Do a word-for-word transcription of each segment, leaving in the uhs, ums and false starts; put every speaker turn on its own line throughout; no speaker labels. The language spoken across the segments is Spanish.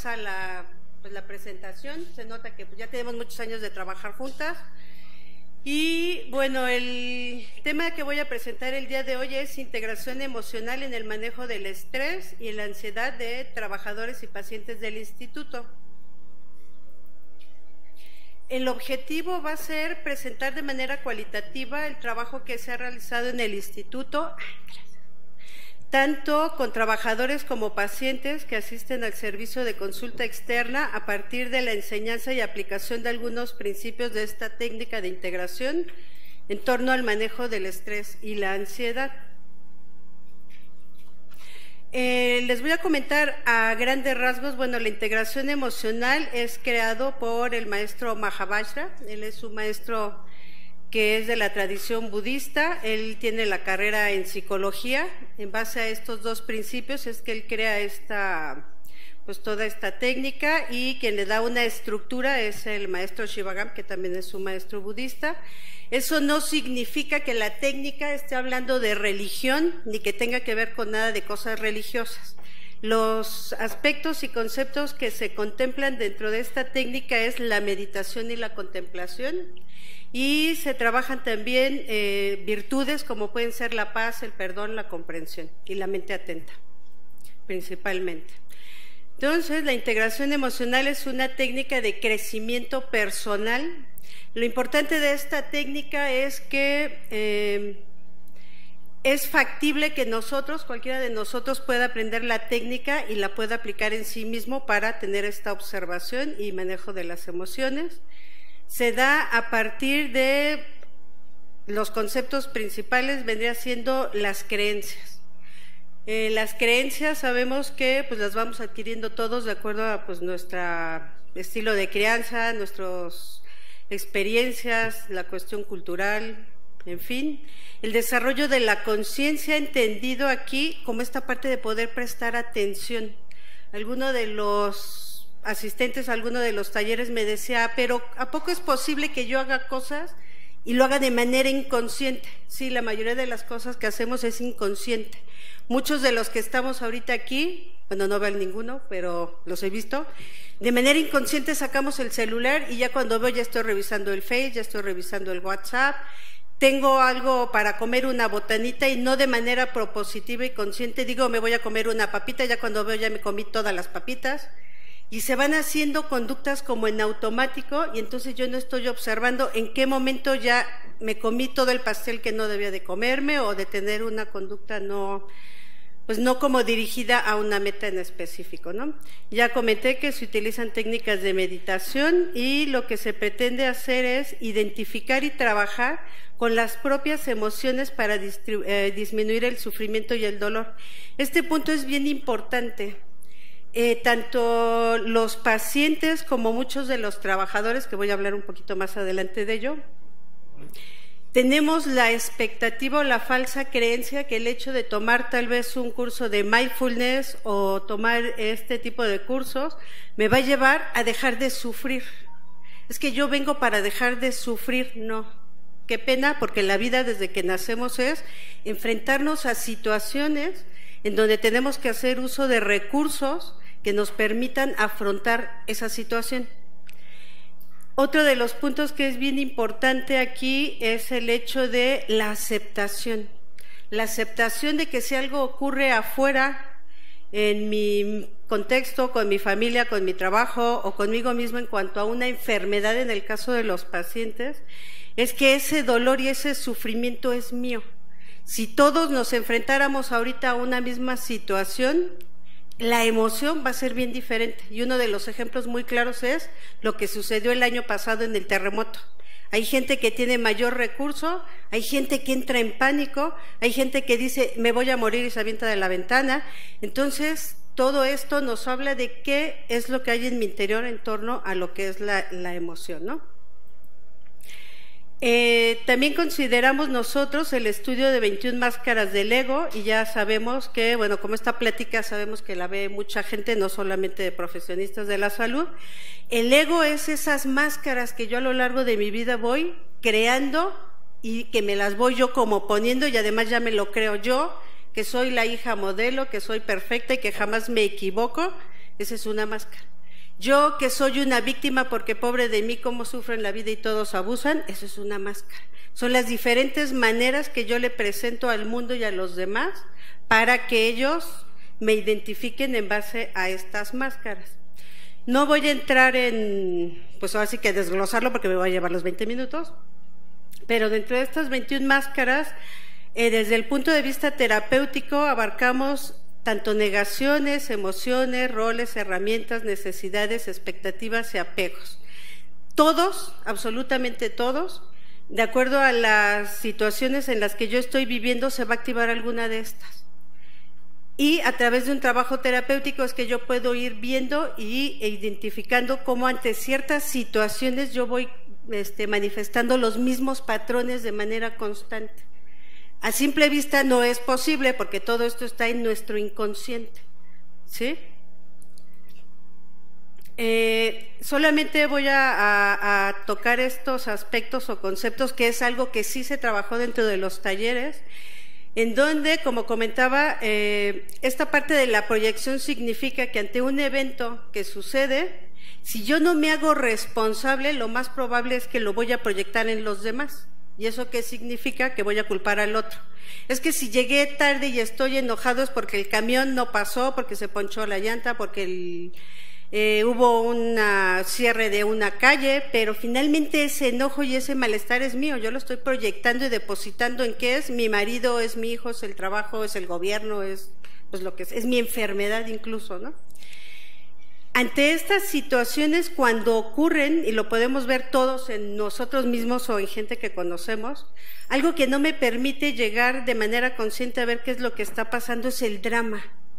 pasa la, pues, la presentación. Se nota que ya tenemos muchos años de trabajar juntas. Y bueno, el tema que voy a presentar el día de hoy es integración emocional en el manejo del estrés y la ansiedad de trabajadores y pacientes del instituto. El objetivo va a ser presentar de manera cualitativa el trabajo que se ha realizado en el instituto, tanto con trabajadores como pacientes que asisten al servicio de consulta externa a partir de la enseñanza y aplicación de algunos principios de esta técnica de integración en torno al manejo del estrés y la ansiedad. Eh, les voy a comentar a grandes rasgos. Bueno, la integración emocional es creado por el maestro Mahavajra. Él es un maestro que es de la tradición budista. Él tiene la carrera en psicología. En base a estos dos principios es que él crea esta, pues toda esta técnica, y quien le da una estructura es el maestro Shivagam, que también es un maestro budista. Eso no significa que la técnica esté hablando de religión ni que tenga que ver con nada de cosas religiosas. Los aspectos y conceptos que se contemplan dentro de esta técnica es la meditación y la contemplación, y se trabajan también eh, virtudes como pueden ser la paz, el perdón, la comprensión y la mente atenta, principalmente. Entonces, la integración emocional es una técnica de crecimiento personal. Lo importante de esta técnica es que eh, es factible que nosotros, cualquiera de nosotros, pueda aprender la técnica y la pueda aplicar en sí mismo para tener esta observación y manejo de las emociones. Se da a partir de los conceptos principales, vendría siendo las creencias. Eh, las creencias sabemos que pues las vamos adquiriendo todos de acuerdo a pues nuestro estilo de crianza, nuestras experiencias, la cuestión cultural, en fin. El desarrollo de la conciencia entendido aquí como esta parte de poder prestar atención. Alguno de los asistentes a alguno de los talleres me decía, pero ¿a poco es posible que yo haga cosas y lo haga de manera inconsciente? Sí, la mayoría de las cosas que hacemos es inconsciente. Muchos de los que estamos ahorita aquí, bueno, no veo ninguno, pero los he visto, de manera inconsciente sacamos el celular y ya cuando veo ya estoy revisando el Face, ya estoy revisando el WhatsApp, tengo algo para comer, una botanita, y no de manera propositiva y consciente digo me voy a comer una papita, ya cuando veo ya me comí todas las papitas, y se van haciendo conductas como en automático, y entonces yo no estoy observando en qué momento ya me comí todo el pastel que no debía de comerme, o de tener una conducta no, pues no como dirigida a una meta en específico, ¿no? Ya comenté que se utilizan técnicas de meditación, y lo que se pretende hacer es identificar y trabajar con las propias emociones para eh, disminuir el sufrimiento y el dolor. Este punto es bien importante. Eh, tanto los pacientes como muchos de los trabajadores, que voy a hablar un poquito más adelante de ello, tenemos la expectativa o la falsa creencia que el hecho de tomar tal vez un curso de mindfulness o tomar este tipo de cursos me va a llevar a dejar de sufrir. Es que yo vengo para dejar de sufrir, no. Qué pena, porque la vida desde que nacemos es enfrentarnos a situaciones en donde tenemos que hacer uso de recursos que nos permitan afrontar esa situación. Otro de los puntos que es bien importante aquí es el hecho de la aceptación. La aceptación de que si algo ocurre afuera, en mi contexto, con mi familia, con mi trabajo o conmigo mismo en cuanto a una enfermedad en el caso de los pacientes, es que ese dolor y ese sufrimiento es mío. Si todos nos enfrentáramos ahorita a una misma situación, la emoción va a ser bien diferente, y uno de los ejemplos muy claros es lo que sucedió el año pasado en el terremoto. Hay gente que tiene mayor recurso, hay gente que entra en pánico, hay gente que dice me voy a morir y se avienta de la ventana. Entonces todo esto nos habla de qué es lo que hay en mi interior en torno a lo que es la, la emoción, ¿no? Eh, también consideramos nosotros el estudio de veintiuna máscaras del ego, y ya sabemos que, bueno, como esta plática sabemos que la ve mucha gente, no solamente de profesionistas de la salud. El ego es esas máscaras que yo a lo largo de mi vida voy creando y que me las voy yo como poniendo, y además ya me lo creo yo, que soy la hija modelo, que soy perfecta y que jamás me equivoco. Esa es una máscara. Yo que soy una víctima porque pobre de mí, cómo sufro en la vida y todos abusan, eso es una máscara. Son las diferentes maneras que yo le presento al mundo y a los demás para que ellos me identifiquen en base a estas máscaras. No voy a entrar en, pues ahora sí que desglosarlo porque me voy a llevar los veinte minutos, pero dentro de estas veintiuna máscaras, eh, desde el punto de vista terapéutico, abarcamos tanto negaciones, emociones, roles, herramientas, necesidades, expectativas y apegos. Todos, absolutamente todos, de acuerdo a las situaciones en las que yo estoy viviendo, se va a activar alguna de estas. Y a través de un trabajo terapéutico es que yo puedo ir viendo y, e identificando cómo ante ciertas situaciones yo voy este, manifestando los mismos patrones de manera constante. A simple vista no es posible porque todo esto está en nuestro inconsciente, ¿sí? Eh, solamente voy a, a, a tocar estos aspectos o conceptos que es algo que sí se trabajó dentro de los talleres, en donde, como comentaba, eh, esta parte de la proyección significa que ante un evento que sucede, si yo no me hago responsable, lo más probable es que lo voy a proyectar en los demás. ¿Y eso qué significa? Que voy a culpar al otro. Es que si llegué tarde y estoy enojado es porque el camión no pasó, porque se ponchó la llanta, porque el, eh, hubo un cierre de una calle, pero finalmente ese enojo y ese malestar es mío. Yo lo estoy proyectando y depositando en qué es mi marido, es mi hijo, es el trabajo, es el gobierno, es pues lo que es, es mi enfermedad incluso, ¿no? Ante estas situaciones, cuando ocurren, y lo podemos ver todos en nosotros mismos o en gente que conocemos, algo que no me permite llegar de manera consciente a ver qué es lo que está pasando es el drama.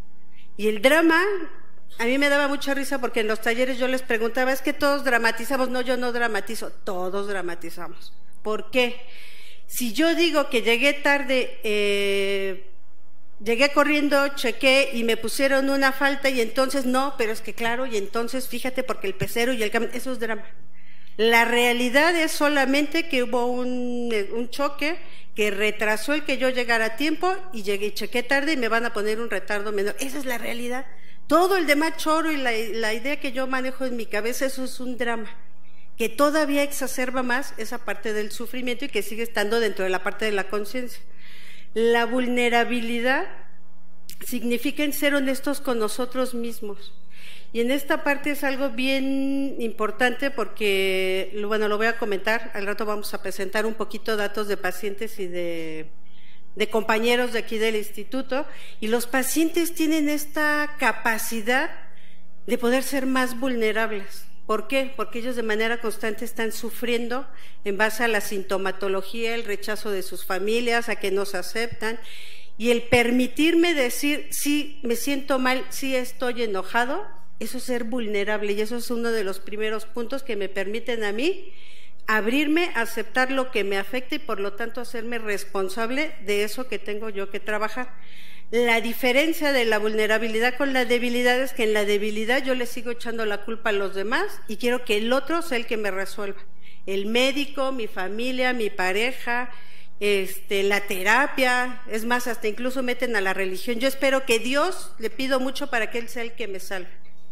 Y el drama, a mí me daba mucha risa porque en los talleres yo les preguntaba, es que todos dramatizamos. No, yo no dramatizo, todos dramatizamos. ¿Por qué? Si yo digo que llegué tarde, eh, llegué corriendo, chequé y me pusieron una falta y entonces no, pero es que claro, y entonces fíjate porque el pecero y el camión, eso es drama. La realidad es solamente que hubo un, un choque que retrasó el que yo llegara a tiempo y llegué, chequé tarde y me van a poner un retardo menor. Esa es la realidad. Todo el demás choro y la, la idea que yo manejo en mi cabeza, eso es un drama que todavía exacerba más esa parte del sufrimiento y que sigue estando dentro de la parte de la conciencia. La vulnerabilidad significa en ser honestos con nosotros mismos. Y en esta parte es algo bien importante porque, bueno, lo voy a comentar, al rato vamos a presentar un poquito datos de pacientes y de, de compañeros de aquí del instituto, y los pacientes tienen esta capacidad de poder ser más vulnerables. ¿Por qué? Porque ellos de manera constante están sufriendo en base a la sintomatología, el rechazo de sus familias, a que no se aceptan, y el permitirme decir, sí, me siento mal, sí estoy enojado, eso es ser vulnerable, y eso es uno de los primeros puntos que me permiten a mí abrirme, aceptar lo que me afecta y por lo tanto hacerme responsable de eso que tengo yo que trabajar. La diferencia de la vulnerabilidad con la debilidad es que en la debilidad yo le sigo echando la culpa a los demás y quiero que el otro sea el que me resuelva. El médico, mi familia, mi pareja, este, la terapia, es más, hasta incluso meten a la religión. Yo espero que Dios, le pido mucho para que Él sea el que me salve.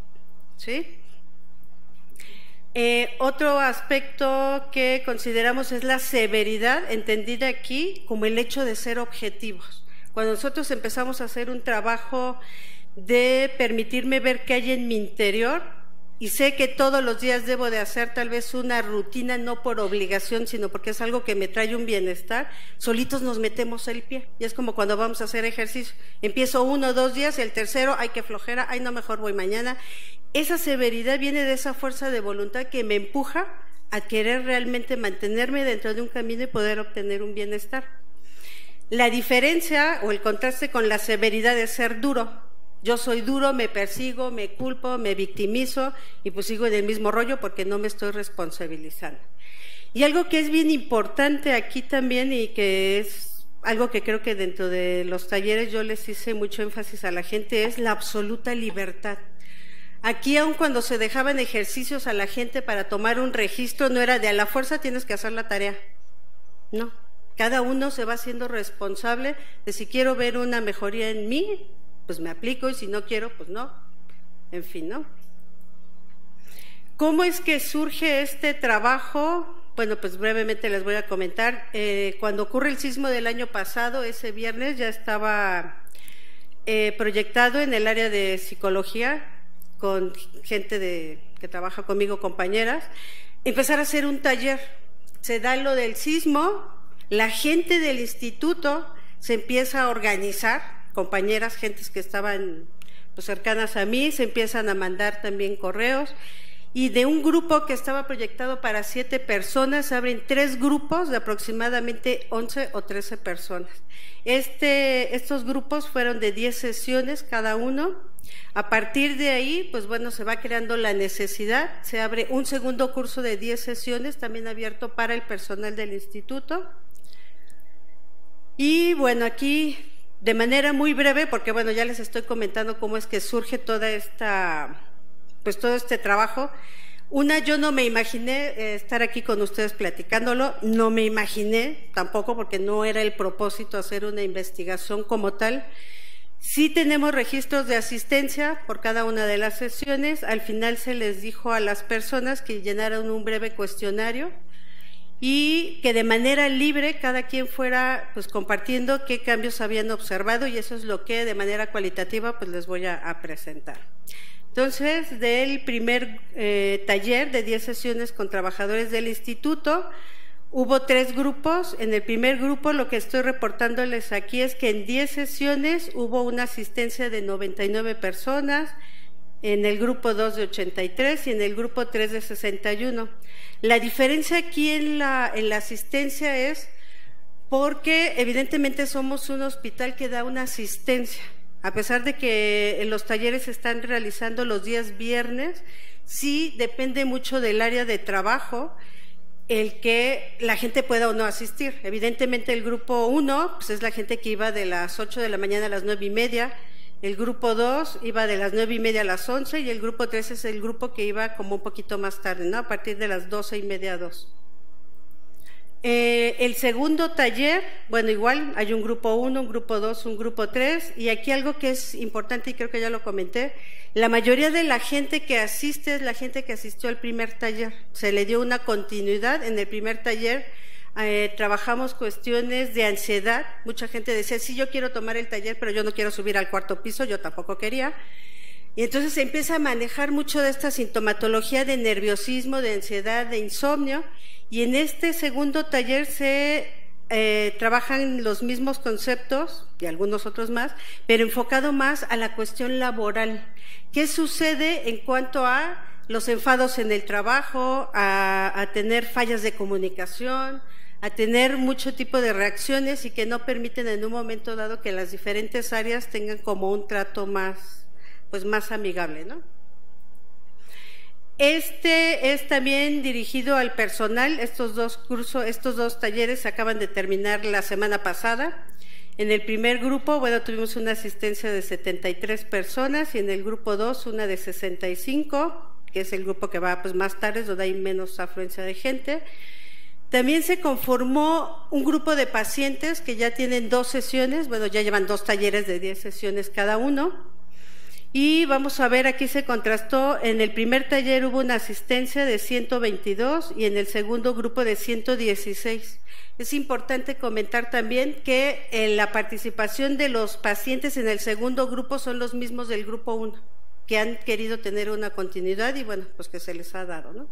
¿Sí? Eh, otro aspecto que consideramos es la severidad, entendida aquí como el hecho de ser objetivos. Cuando nosotros empezamos a hacer un trabajo de permitirme ver qué hay en mi interior y sé que todos los días debo de hacer tal vez una rutina, no por obligación, sino porque es algo que me trae un bienestar, solitos nos metemos el pie. Y es como cuando vamos a hacer ejercicio. Empiezo uno o dos días y el tercero, ay, qué flojera, ay, no, mejor voy mañana. Esa severidad viene de esa fuerza de voluntad que me empuja a querer realmente mantenerme dentro de un camino y poder obtener un bienestar. La diferencia o el contraste con la severidad es ser duro. Yo soy duro, me persigo, me culpo, me victimizo y pues sigo en el mismo rollo porque no me estoy responsabilizando. Y algo que es bien importante aquí también y que es algo que creo que dentro de los talleres yo les hice mucho énfasis a la gente es la absoluta libertad. Aquí, aun cuando se dejaban ejercicios a la gente para tomar un registro, no era de a la fuerza tienes que hacer la tarea. No. Cada uno se va haciendo responsable de si quiero ver una mejoría en mí, pues me aplico, y si no quiero, pues no. En fin, ¿no? ¿Cómo es que surge este trabajo? Bueno, pues brevemente les voy a comentar. Eh, cuando ocurre el sismo del año pasado, ese viernes ya estaba eh, proyectado en el área de psicología, con gente de, que trabaja conmigo, compañeras, empezar a hacer un taller. Se da lo del sismo, la gente del instituto se empieza a organizar, compañeras, gentes que estaban pues, cercanas a mí, se empiezan a mandar también correos, y de un grupo que estaba proyectado para siete personas, se abren tres grupos de aproximadamente once o trece personas. Este, estos grupos fueron de diez sesiones cada uno. A partir de ahí, pues bueno, se va creando la necesidad, se abre un segundo curso de diez sesiones, también abierto para el personal del instituto. Y bueno, aquí de manera muy breve, porque bueno, ya les estoy comentando cómo es que surge toda esta... pues todo este trabajo. Una, yo no me imaginé eh, estar aquí con ustedes platicándolo, no me imaginé tampoco, porque no era el propósito hacer una investigación como tal. Sí tenemos registros de asistencia por cada una de las sesiones. Al final se les dijo a las personas que llenaran un breve cuestionario y que de manera libre cada quien fuera pues compartiendo qué cambios habían observado, y eso es lo que de manera cualitativa pues les voy a, a presentar. Entonces, del primer eh, taller de diez sesiones con trabajadores del instituto, hubo tres grupos. En el primer grupo, lo que estoy reportándoles aquí es que en diez sesiones hubo una asistencia de noventa y nueve personas, en el grupo dos de ochenta y tres y en el grupo tres de sesenta y uno. La diferencia aquí en la, en la asistencia es porque evidentemente somos un hospital que da una asistencia. A pesar de que los talleres se están realizando los días viernes, sí depende mucho del área de trabajo el que la gente pueda o no asistir. Evidentemente el grupo uno pues es la gente que iba de las ocho de la mañana a las nueve y media, el grupo dos iba de las nueve y media a las once y el grupo tres es el grupo que iba como un poquito más tarde, ¿no? A partir de las doce y media a dos. Eh, el segundo taller, bueno, igual hay un grupo uno, un grupo dos, un grupo tres, y aquí algo que es importante y creo que ya lo comenté, la mayoría de la gente que asiste es la gente que asistió al primer taller. Se le dio una continuidad. En el primer taller eh, trabajamos cuestiones de ansiedad. Mucha gente decía, sí, yo quiero tomar el taller, pero yo no quiero subir al cuarto piso, yo tampoco quería. Y entonces se empieza a manejar mucho de esta sintomatología de nerviosismo, de ansiedad, de insomnio. Y en este segundo taller se eh, trabajan los mismos conceptos y algunos otros más, pero enfocado más a la cuestión laboral. ¿Qué sucede en cuanto a los enfados en el trabajo, a, a tener fallas de comunicación, a tener mucho tipo de reacciones y que no permiten en un momento dado que las diferentes áreas tengan como un trato más, pues más amigable, ¿no? Este es también dirigido al personal. Estos dos cursos, estos dos talleres se acaban de terminar la semana pasada. En el primer grupo, bueno, tuvimos una asistencia de setenta y tres personas y en el grupo dos una de sesenta y cinco, que es el grupo que va pues más tarde, donde hay menos afluencia de gente. También se conformó un grupo de pacientes que ya tienen dos sesiones, bueno, ya llevan dos talleres de diez sesiones cada uno. Y vamos a ver, aquí se contrastó, en el primer taller hubo una asistencia de ciento veintidós y en el segundo grupo de ciento dieciséis. Es importante comentar también que en la participación de los pacientes en el segundo grupo son los mismos del grupo uno, que han querido tener una continuidad y bueno, pues que se les ha dado, ¿no?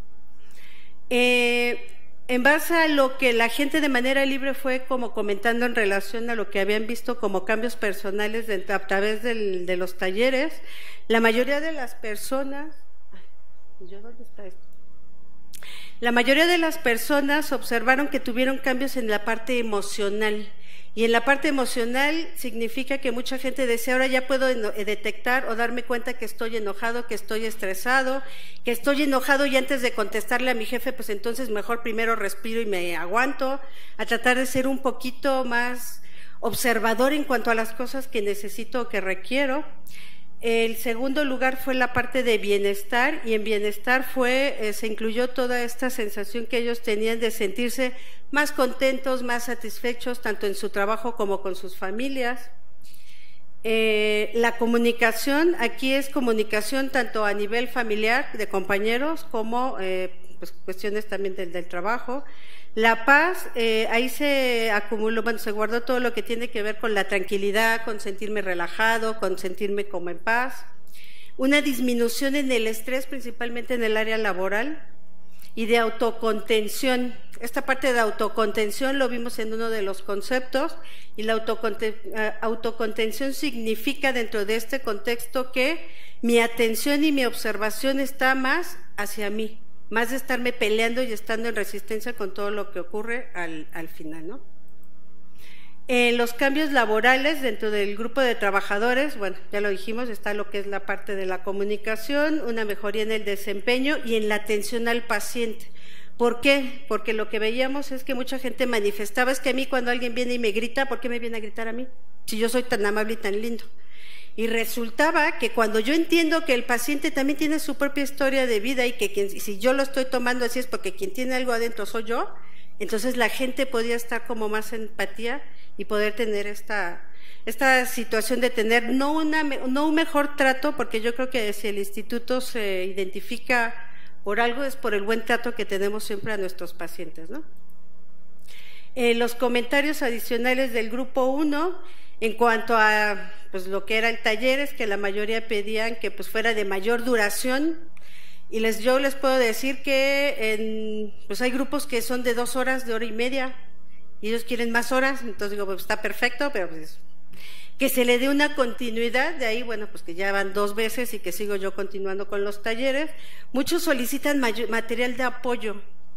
Eh, En base a lo que la gente de manera libre fue como comentando en relación a lo que habían visto como cambios personales de, a través del, de los talleres, la mayoría de las personas, ay, ¿yo dónde está esto? La mayoría de las personas observaron que tuvieron cambios en la parte emocional. Y en la parte emocional significa que mucha gente decía, ahora ya puedo detectar o darme cuenta que estoy enojado, que estoy estresado, que estoy enojado y antes de contestarle a mi jefe, pues entonces mejor primero respiro y me aguanto, a tratar de ser un poquito más observador en cuanto a las cosas que necesito o que requiero. El segundo lugar fue la parte de bienestar y en bienestar fue, eh, se incluyó toda esta sensación que ellos tenían de sentirse más contentos, más satisfechos, tanto en su trabajo como con sus familias. Eh, la comunicación, aquí es comunicación tanto a nivel familiar, de compañeros, como eh, pues, cuestiones también del, del trabajo. La paz, eh, ahí se acumuló, bueno, se guardó todo lo que tiene que ver con la tranquilidad, con sentirme relajado, con sentirme como en paz. Una disminución en el estrés, principalmente en el área laboral, y de autocontención. Esta parte de autocontención lo vimos en uno de los conceptos, y la autoconten autocontención significa dentro de este contexto que mi atención y mi observación está más hacia mí, más de estarme peleando y estando en resistencia con todo lo que ocurre al, al final, ¿no? En los cambios laborales dentro del grupo de trabajadores, bueno, ya lo dijimos, está lo que es la parte de la comunicación, una mejoría en el desempeño y en la atención al paciente. ¿Por qué? Porque lo que veíamos es que mucha gente manifestaba, es que a mí cuando alguien viene y me grita, ¿por qué me viene a gritar a mí? Si yo soy tan amable y tan lindo. Y resultaba que cuando yo entiendo que el paciente también tiene su propia historia de vida y que quien, si yo lo estoy tomando así es porque quien tiene algo adentro soy yo, entonces la gente podía estar como más en empatía y poder tener esta, esta situación de tener no, una, no un mejor trato, porque yo creo que si el instituto se identifica por algo es por el buen trato que tenemos siempre a nuestros pacientes, ¿no? Eh, los comentarios adicionales del grupo uno, en cuanto a pues, lo que era el taller, es que la mayoría pedían que pues, fuera de mayor duración, y les, yo les puedo decir que en, pues, hay grupos que son de dos horas, de hora y media, y ellos quieren más horas, entonces digo, pues está perfecto, pero pues, que se le dé una continuidad, de ahí, bueno, pues que ya van dos veces y que sigo yo continuando con los talleres. Muchos solicitan material de apoyo,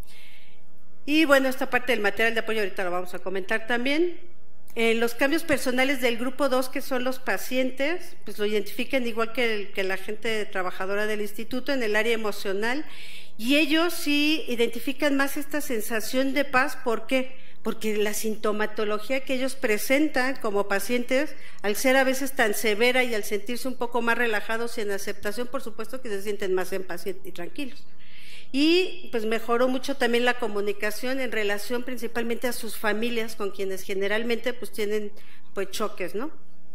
y bueno, esta parte del material de apoyo ahorita lo vamos a comentar también. Eh, los cambios personales del grupo dos, que son los pacientes, pues lo identifican igual que, el, que la gente trabajadora del instituto en el área emocional, y ellos sí identifican más esta sensación de paz. ¿Por qué? Porque la sintomatología que ellos presentan como pacientes, al ser a veces tan severa y al sentirse un poco más relajados y en aceptación, por supuesto que se sienten más en paz y tranquilos. Y pues mejoró mucho también la comunicación en relación principalmente a sus familias, con quienes generalmente pues tienen pues choques, ¿no?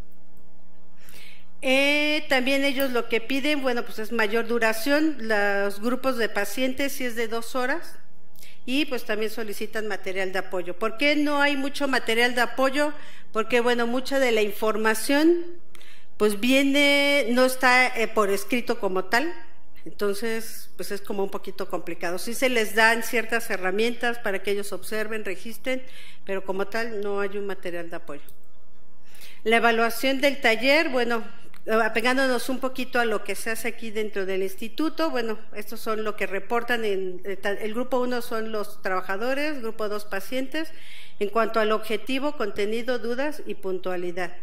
Eh, también ellos lo que piden, bueno, pues es mayor duración. Los grupos de pacientes sí es de dos horas, y pues también solicitan material de apoyo. ¿Por qué no hay mucho material de apoyo? Porque bueno, mucha de la información pues viene, no está eh, por escrito como tal, entonces pues es como un poquito complicado. Sí se les dan ciertas herramientas para que ellos observen, registren, pero como tal no hay un material de apoyo. La evaluación del taller, bueno, apegándonos un poquito a lo que se hace aquí dentro del instituto, bueno, estos son lo que reportan en el grupo uno, son los trabajadores, grupo dos, pacientes, en cuanto al objetivo, contenido, dudas y puntualidad.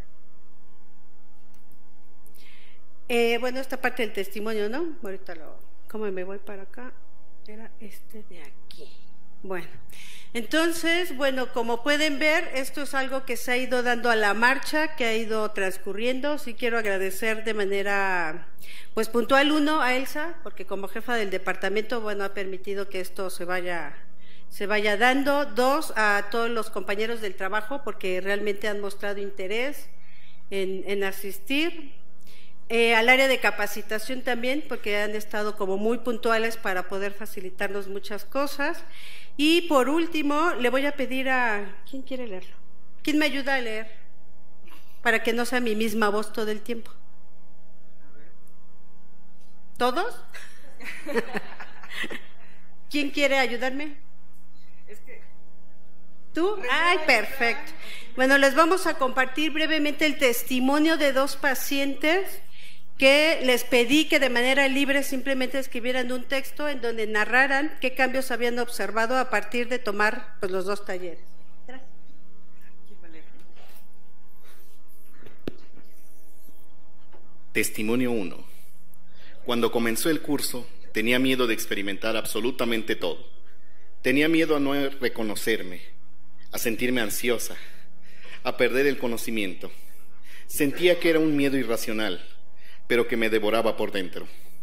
Eh, bueno, esta parte del testimonio, ¿no? Ahorita lo, ¿cómo me voy para acá? Era este de aquí. Bueno, entonces, bueno, como pueden ver, esto es algo que se ha ido dando a la marcha, que ha ido transcurriendo. Sí quiero agradecer de manera, pues puntual, uno, a Elsa, porque como jefa del departamento, bueno, ha permitido que esto se vaya, se vaya dando. Dos, a todos los compañeros del trabajo, porque realmente han mostrado interés en, en asistir. Eh, al área de capacitación también, porque han estado como muy puntuales para poder facilitarnos muchas cosas. Y por último, le voy a pedir a... ¿Quién quiere leerlo? ¿Quién me ayuda a leer? Para que no sea mi misma voz todo el tiempo. ¿Todos? ¿Quién quiere ayudarme? ¿Tú? ¡Ay, perfecto! Bueno, les vamos a compartir brevemente el testimonio de dos pacientes que les pedí que de manera libre simplemente escribieran un texto en donde narraran qué cambios habían observado a partir de tomar pues, los dos talleres. Gracias.
Testimonio uno. Cuando comenzó el curso, tenía miedo de experimentar absolutamente todo. Tenía miedo a no reconocerme, a sentirme ansiosa, a perder el conocimiento. Sentía que era un miedo irracional, pero que me devoraba por dentro.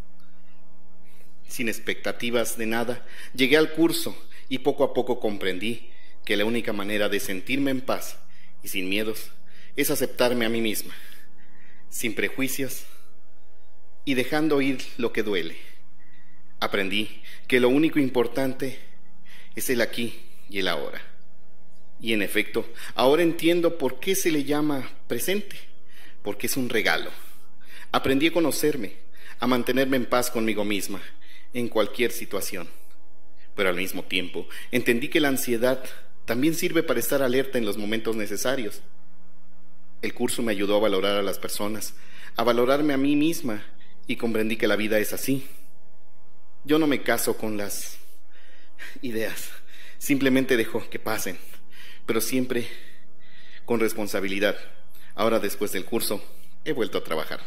Sin expectativas de nada, llegué al curso y poco a poco comprendí que la única manera de sentirme en paz y sin miedos es aceptarme a mí misma. sin prejuicios y dejando ir lo que duele. Aprendí que lo único importante es el aquí y el ahora. Y en efecto, ahora entiendo por qué se le llama presente, porque es un regalo. Aprendí a conocerme, a mantenerme en paz conmigo misma, en cualquier situación. Pero al mismo tiempo, entendí que la ansiedad también sirve para estar alerta en los momentos necesarios. El curso me ayudó a valorar a las personas, a valorarme a mí misma, y comprendí que la vida es así. Yo no me caso con las ideas, simplemente dejo que pasen, pero siempre con responsabilidad. Ahora, después del curso, he vuelto a trabajar.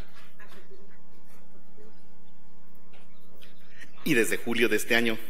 Y desde julio de este año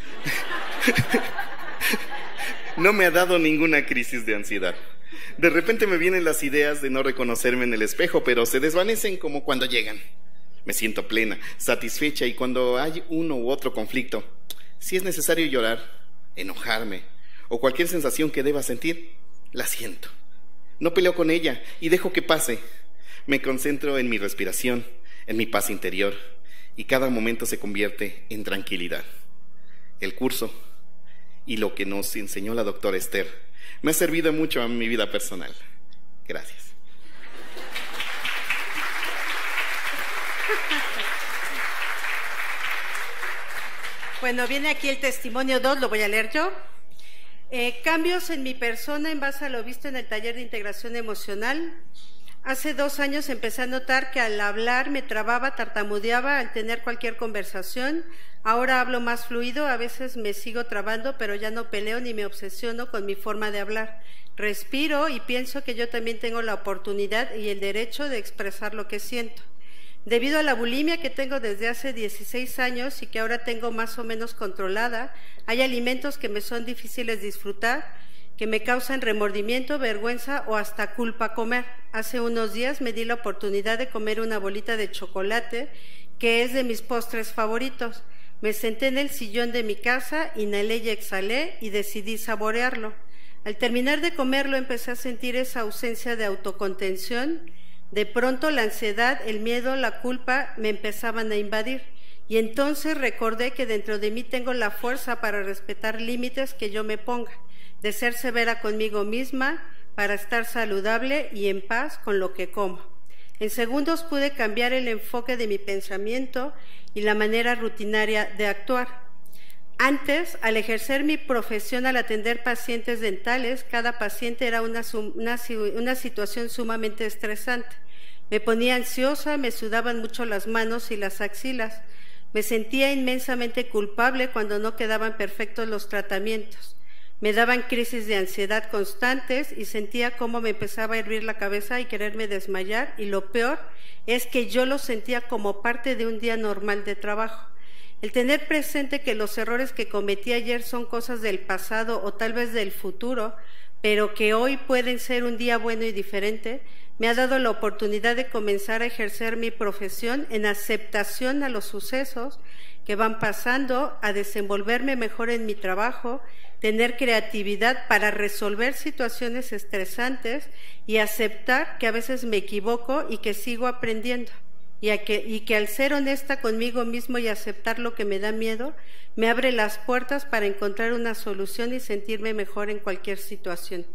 no me ha dado ninguna crisis de ansiedad. De repente me vienen las ideas de no reconocerme en el espejo, pero se desvanecen como cuando llegan. Me siento plena, satisfecha, y cuando hay uno u otro conflicto, si es necesario llorar, enojarme o cualquier sensación que deba sentir, la siento. No peleo con ella y dejo que pase. Me concentro en mi respiración, en mi paz interior, y cada momento se convierte en tranquilidad. El curso y lo que nos enseñó la doctora Esther me ha servido mucho en mi vida personal. Gracias.
Bueno, viene aquí el testimonio dos, lo voy a leer yo. Eh, cambios en mi persona en base a lo visto en el taller de integración emocional. Hace dos años empecé a notar que al hablar me trababa, tartamudeaba al tener cualquier conversación. Ahora hablo más fluido, a veces me sigo trabando, pero ya no peleo ni me obsesiono con mi forma de hablar. Respiro y pienso que yo también tengo la oportunidad y el derecho de expresar lo que siento. Debido a la bulimia que tengo desde hace dieciséis años y que ahora tengo más o menos controlada, hay alimentos que me son difíciles disfrutar, que me causan remordimiento, vergüenza o hasta culpa comer. Hace unos días me di la oportunidad de comer una bolita de chocolate, que es de mis postres favoritos. Me senté en el sillón de mi casa, inhalé y exhalé y decidí saborearlo. Al terminar de comerlo empecé a sentir esa ausencia de autocontención. De pronto la ansiedad, el miedo, la culpa me empezaban a invadir. Y entonces recordé que dentro de mí tengo la fuerza para respetar límites que yo me ponga, de ser severa conmigo misma, para estar saludable y en paz con lo que como. En segundos pude cambiar el enfoque de mi pensamiento y la manera rutinaria de actuar. Antes, al ejercer mi profesión al atender pacientes dentales, cada paciente era una, una, una situación sumamente estresante. Me ponía ansiosa, me sudaban mucho las manos y las axilas. Me sentía inmensamente culpable cuando no quedaban perfectos los tratamientos. Me daban crisis de ansiedad constantes y sentía cómo me empezaba a hervir la cabeza y quererme desmayar, y lo peor es que yo lo sentía como parte de un día normal de trabajo. El tener presente que los errores que cometí ayer son cosas del pasado o tal vez del futuro, pero que hoy pueden ser un día bueno y diferente, me ha dado la oportunidad de comenzar a ejercer mi profesión en aceptación a los sucesos que van pasando, a desenvolverme mejor en mi trabajo, tener creatividad para resolver situaciones estresantes y aceptar que a veces me equivoco y que sigo aprendiendo. Y, a que, y que al ser honesta conmigo mismo y aceptar lo que me da miedo, me abre las puertas para encontrar una solución y sentirme mejor en cualquier situación.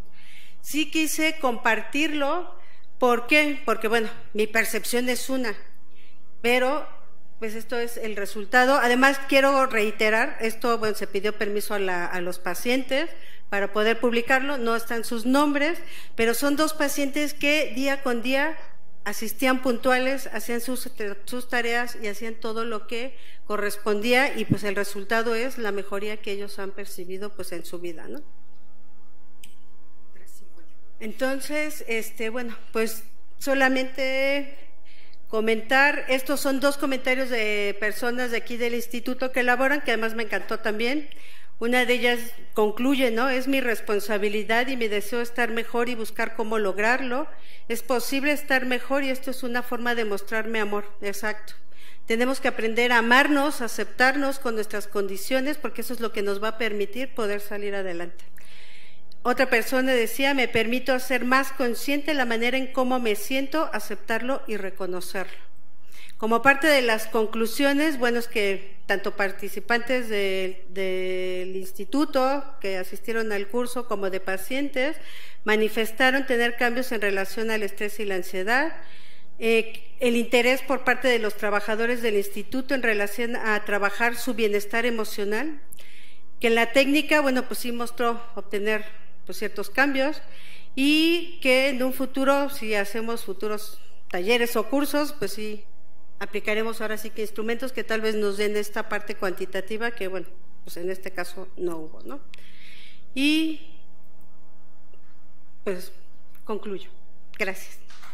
Sí quise compartirlo, ¿por qué? Porque bueno, mi percepción es una, pero pues esto es el resultado. Además quiero reiterar, esto bueno, se pidió permiso a, la, a los pacientes para poder publicarlo, no están sus nombres, pero son dos pacientes que día con día asistían puntuales, hacían sus, sus tareas y hacían todo lo que correspondía, y pues el resultado es la mejoría que ellos han percibido pues en su vida, ¿no? Entonces, este, bueno, pues solamente comentar, estos son dos comentarios de personas de aquí del instituto que elaboran, que además me encantó también. Una de ellas concluye, ¿no? Es mi responsabilidad y mi deseo estar mejor y buscar cómo lograrlo. Es posible estar mejor y esto es una forma de mostrarme amor. Exacto. Tenemos que aprender a amarnos, a aceptarnos con nuestras condiciones, porque eso es lo que nos va a permitir poder salir adelante. otra persona decía, me permito ser más consciente de la manera en cómo me siento, aceptarlo y reconocerlo. Como parte de las conclusiones, bueno, es que tanto participantes de, del instituto que asistieron al curso como de pacientes manifestaron tener cambios en relación al estrés y la ansiedad, eh, el interés por parte de los trabajadores del instituto en relación a trabajar su bienestar emocional, que la técnica, bueno, pues sí mostró obtener pues, ciertos cambios y que en un futuro, si hacemos futuros talleres o cursos, pues sí, aplicaremos ahora sí que instrumentos que tal vez nos den esta parte cuantitativa que, bueno, pues en este caso no hubo, ¿no? Y pues concluyo. Gracias.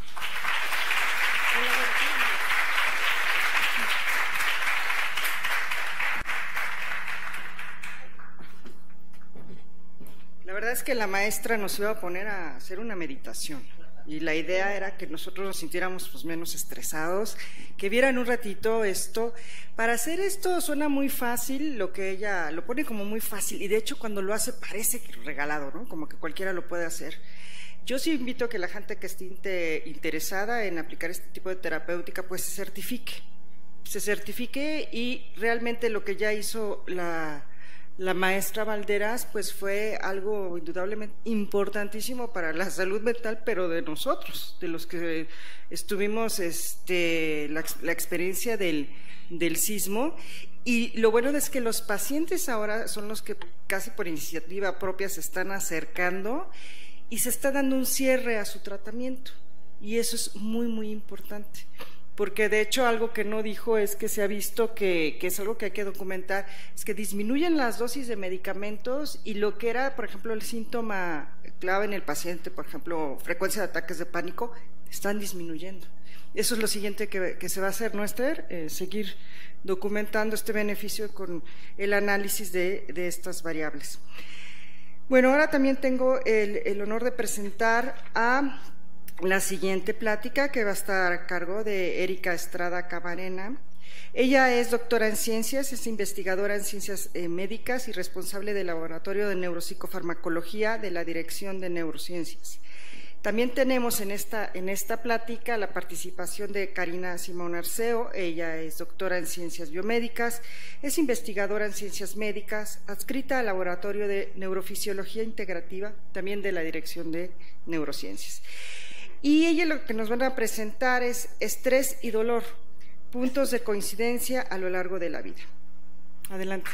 La verdad es que la maestra nos iba a poner a hacer una meditación. Y la idea era que nosotros nos sintiéramos pues, menos estresados, que vieran un ratito esto. Para hacer esto suena muy fácil, lo que ella lo pone como muy fácil, y de hecho cuando lo hace parece regalado, ¿no? Como que cualquiera lo puede hacer. Yo sí invito a que la gente que esté interesada en aplicar este tipo de terapéutica, pues se certifique, se certifique y realmente lo que ya hizo la... La maestra Valderas, pues fue algo indudablemente importantísimo para la salud mental, pero de nosotros, de los que estuvimos este, la, la experiencia del, del sismo. Y lo bueno es que los pacientes ahora son los que casi por iniciativa propia se están acercando y se está dando un cierre a su tratamiento. Y eso es muy, muy importante. Porque de hecho algo que no dijo es que se ha visto que, que es algo que hay que documentar, es que disminuyen las dosis de medicamentos y lo que era, por ejemplo, el síntoma clave en el paciente, por ejemplo, frecuencia de ataques de pánico, están disminuyendo. Eso es lo siguiente que, que se va a hacer, ¿no, Esther? Eh, seguir documentando este beneficio con el análisis de, de estas variables. Bueno, ahora también tengo el, el honor de presentar a la siguiente plática, que va a estar a cargo de Erika Estrada Camarena. Ella es doctora en ciencias, es investigadora en ciencias eh, médicas y responsable del Laboratorio de Neuropsicofarmacología de la Dirección de Neurociencias. También tenemos en esta, en esta plática la participación de Karina Simón Arceo. Ella es doctora en ciencias biomédicas, es investigadora en ciencias médicas, adscrita al Laboratorio de Neurofisiología Integrativa, también de la Dirección de Neurociencias. Y ella lo que nos van a presentar es estrés y dolor, puntos de coincidencia a lo largo de la vida. Adelante.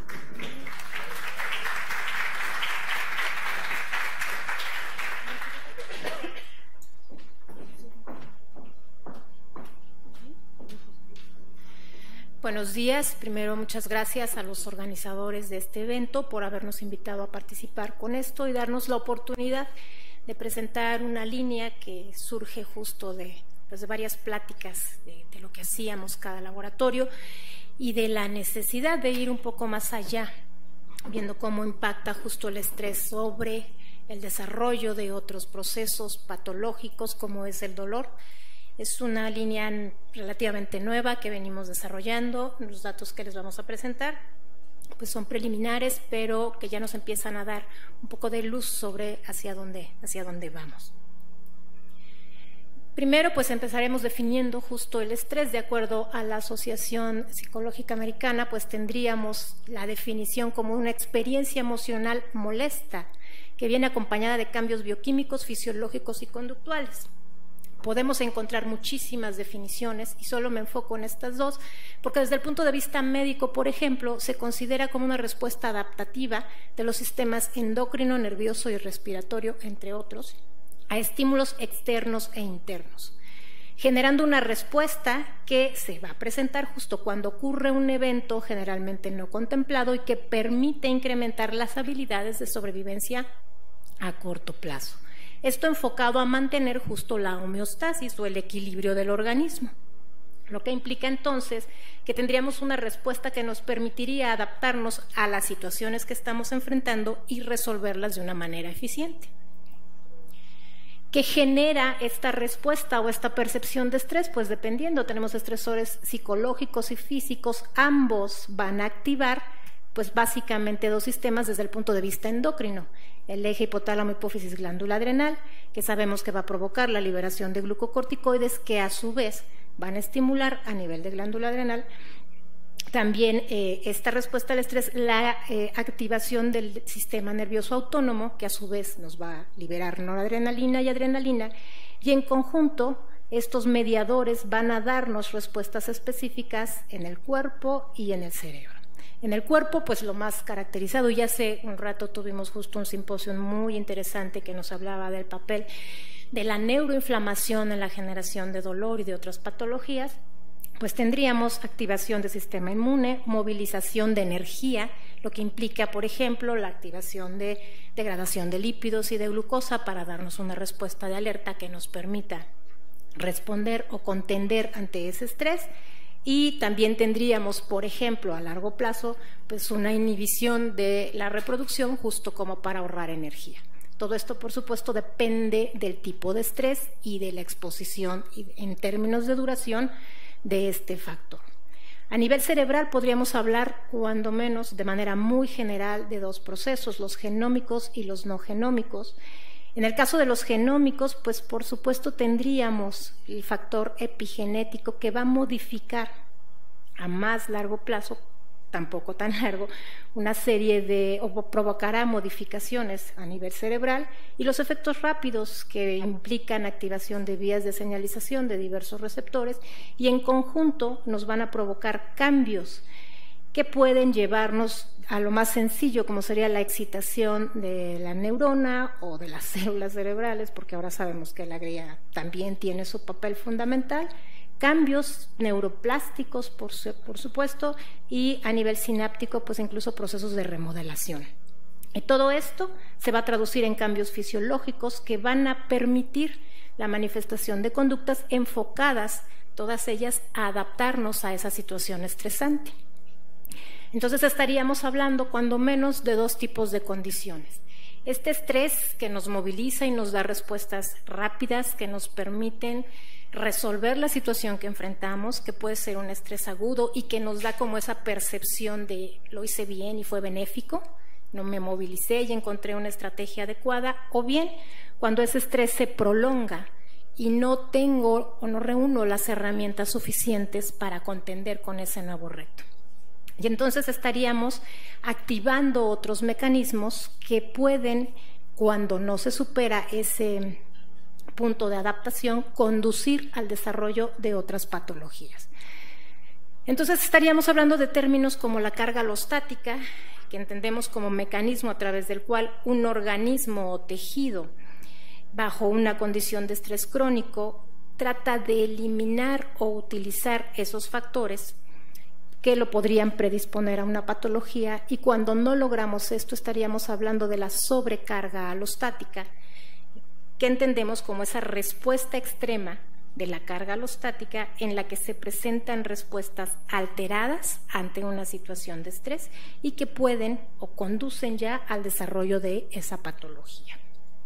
Buenos días. Primero, muchas gracias a los organizadores de este evento por habernos invitado a participar con esto y darnos la oportunidad de presentar una línea que surge justo de, pues de varias pláticas de, de lo que hacíamos cada laboratorio y de la necesidad de ir un poco más allá, viendo cómo impacta justo el estrés sobre el desarrollo de otros procesos patológicos como es el dolor. Es una línea relativamente nueva que venimos desarrollando. Los datos que les vamos a presentar pues son preliminares, pero que ya nos empiezan a dar un poco de luz sobre hacia dónde, hacia dónde vamos. Primero, pues empezaremos definiendo justo el estrés. De acuerdo a la Asociación Psicológica Americana, pues tendríamos la definición como una experiencia emocional molesta que viene acompañada de cambios bioquímicos, fisiológicos y conductuales. Podemos encontrar muchísimas definiciones y solo me enfoco en estas dos, porque desde el punto de vista médico, por ejemplo, se considera como una respuesta adaptativa de los sistemas endocrino, nervioso y respiratorio, entre otros, a estímulos externos e internos, generando una respuesta que se va a presentar justo cuando ocurre un evento generalmente no contemplado y que permite incrementar las habilidades de sobrevivencia a corto plazo. Esto enfocado a mantener justo la homeostasis o el equilibrio del organismo, lo que implica entonces que tendríamos una respuesta que nos permitiría adaptarnos a las situaciones que estamos enfrentando y resolverlas de una manera eficiente. ¿Qué genera esta respuesta o esta percepción de estrés? Pues dependiendo, tenemos estresores psicológicos y físicos, ambos van a activar pues básicamente dos sistemas desde el punto de vista endocrino, el eje hipotálamo hipófisis glándula adrenal, que sabemos que va a provocar la liberación de glucocorticoides que a su vez van a estimular a nivel de glándula adrenal también eh, esta respuesta al estrés, la eh, activación del sistema nervioso autónomo, que a su vez nos va a liberar noradrenalina y adrenalina, y en conjunto estos mediadores van a darnos respuestas específicas en el cuerpo y en el cerebro. En el cuerpo, pues lo más caracterizado, y hace un rato tuvimos justo un simposio muy interesante que nos hablaba del papel de la neuroinflamación en la generación de dolor y de otras patologías, pues tendríamos activación del sistema inmune, movilización de energía, lo que implica, por ejemplo, la activación de degradación de lípidos y de glucosa para darnos una respuesta de alerta que nos permita responder o contender ante ese estrés. Y también tendríamos, por ejemplo, a largo plazo, pues una inhibición de la reproducción justo como para ahorrar energía. Todo esto, por supuesto, depende del tipo de estrés y de la exposición en términos de duración de este factor. A nivel cerebral podríamos hablar, cuando menos, de manera muy general de dos procesos, los genómicos y los no genómicos. En el caso de los genómicos, pues por supuesto tendríamos el factor epigenético que va a modificar a más largo plazo, tampoco tan largo, una serie de, o provocará modificaciones a nivel cerebral, y los efectos rápidos que implican activación de vías de señalización de diversos receptores, y en conjunto nos van a provocar cambios que pueden llevarnos a lo más sencillo, como sería la excitación de la neurona o de las células cerebrales, porque ahora sabemos que la glia también tiene su papel fundamental, cambios neuroplásticos, por, por supuesto, y a nivel sináptico, pues incluso procesos de remodelación. Y todo esto se va a traducir en cambios fisiológicos que van a permitir la manifestación de conductas enfocadas, todas ellas, a adaptarnos a esa situación estresante. Entonces estaríamos hablando, cuando menos, de dos tipos de condiciones. Este estrés que nos moviliza y nos da respuestas rápidas que nos permiten resolver la situación que enfrentamos, que puede ser un estrés agudo y que nos da como esa percepción de lo hice bien y fue benéfico, no me movilicé y encontré una estrategia adecuada, o bien cuando ese estrés se prolonga y no tengo o no reúno las herramientas suficientes para contender con ese nuevo reto. Y entonces estaríamos activando otros mecanismos que pueden, cuando no se supera ese punto de adaptación, conducir al desarrollo de otras patologías. Entonces estaríamos hablando de términos como la carga alostática, que entendemos como mecanismo a través del cual un organismo o tejido bajo una condición de estrés crónico trata de eliminar o utilizar esos factores que lo podrían predisponer a una patología, y cuando no logramos esto estaríamos hablando de la sobrecarga alostática, que entendemos como esa respuesta extrema de la carga alostática en la que se presentan respuestas alteradas ante una situación de estrés y que pueden o conducen ya al desarrollo de esa patología.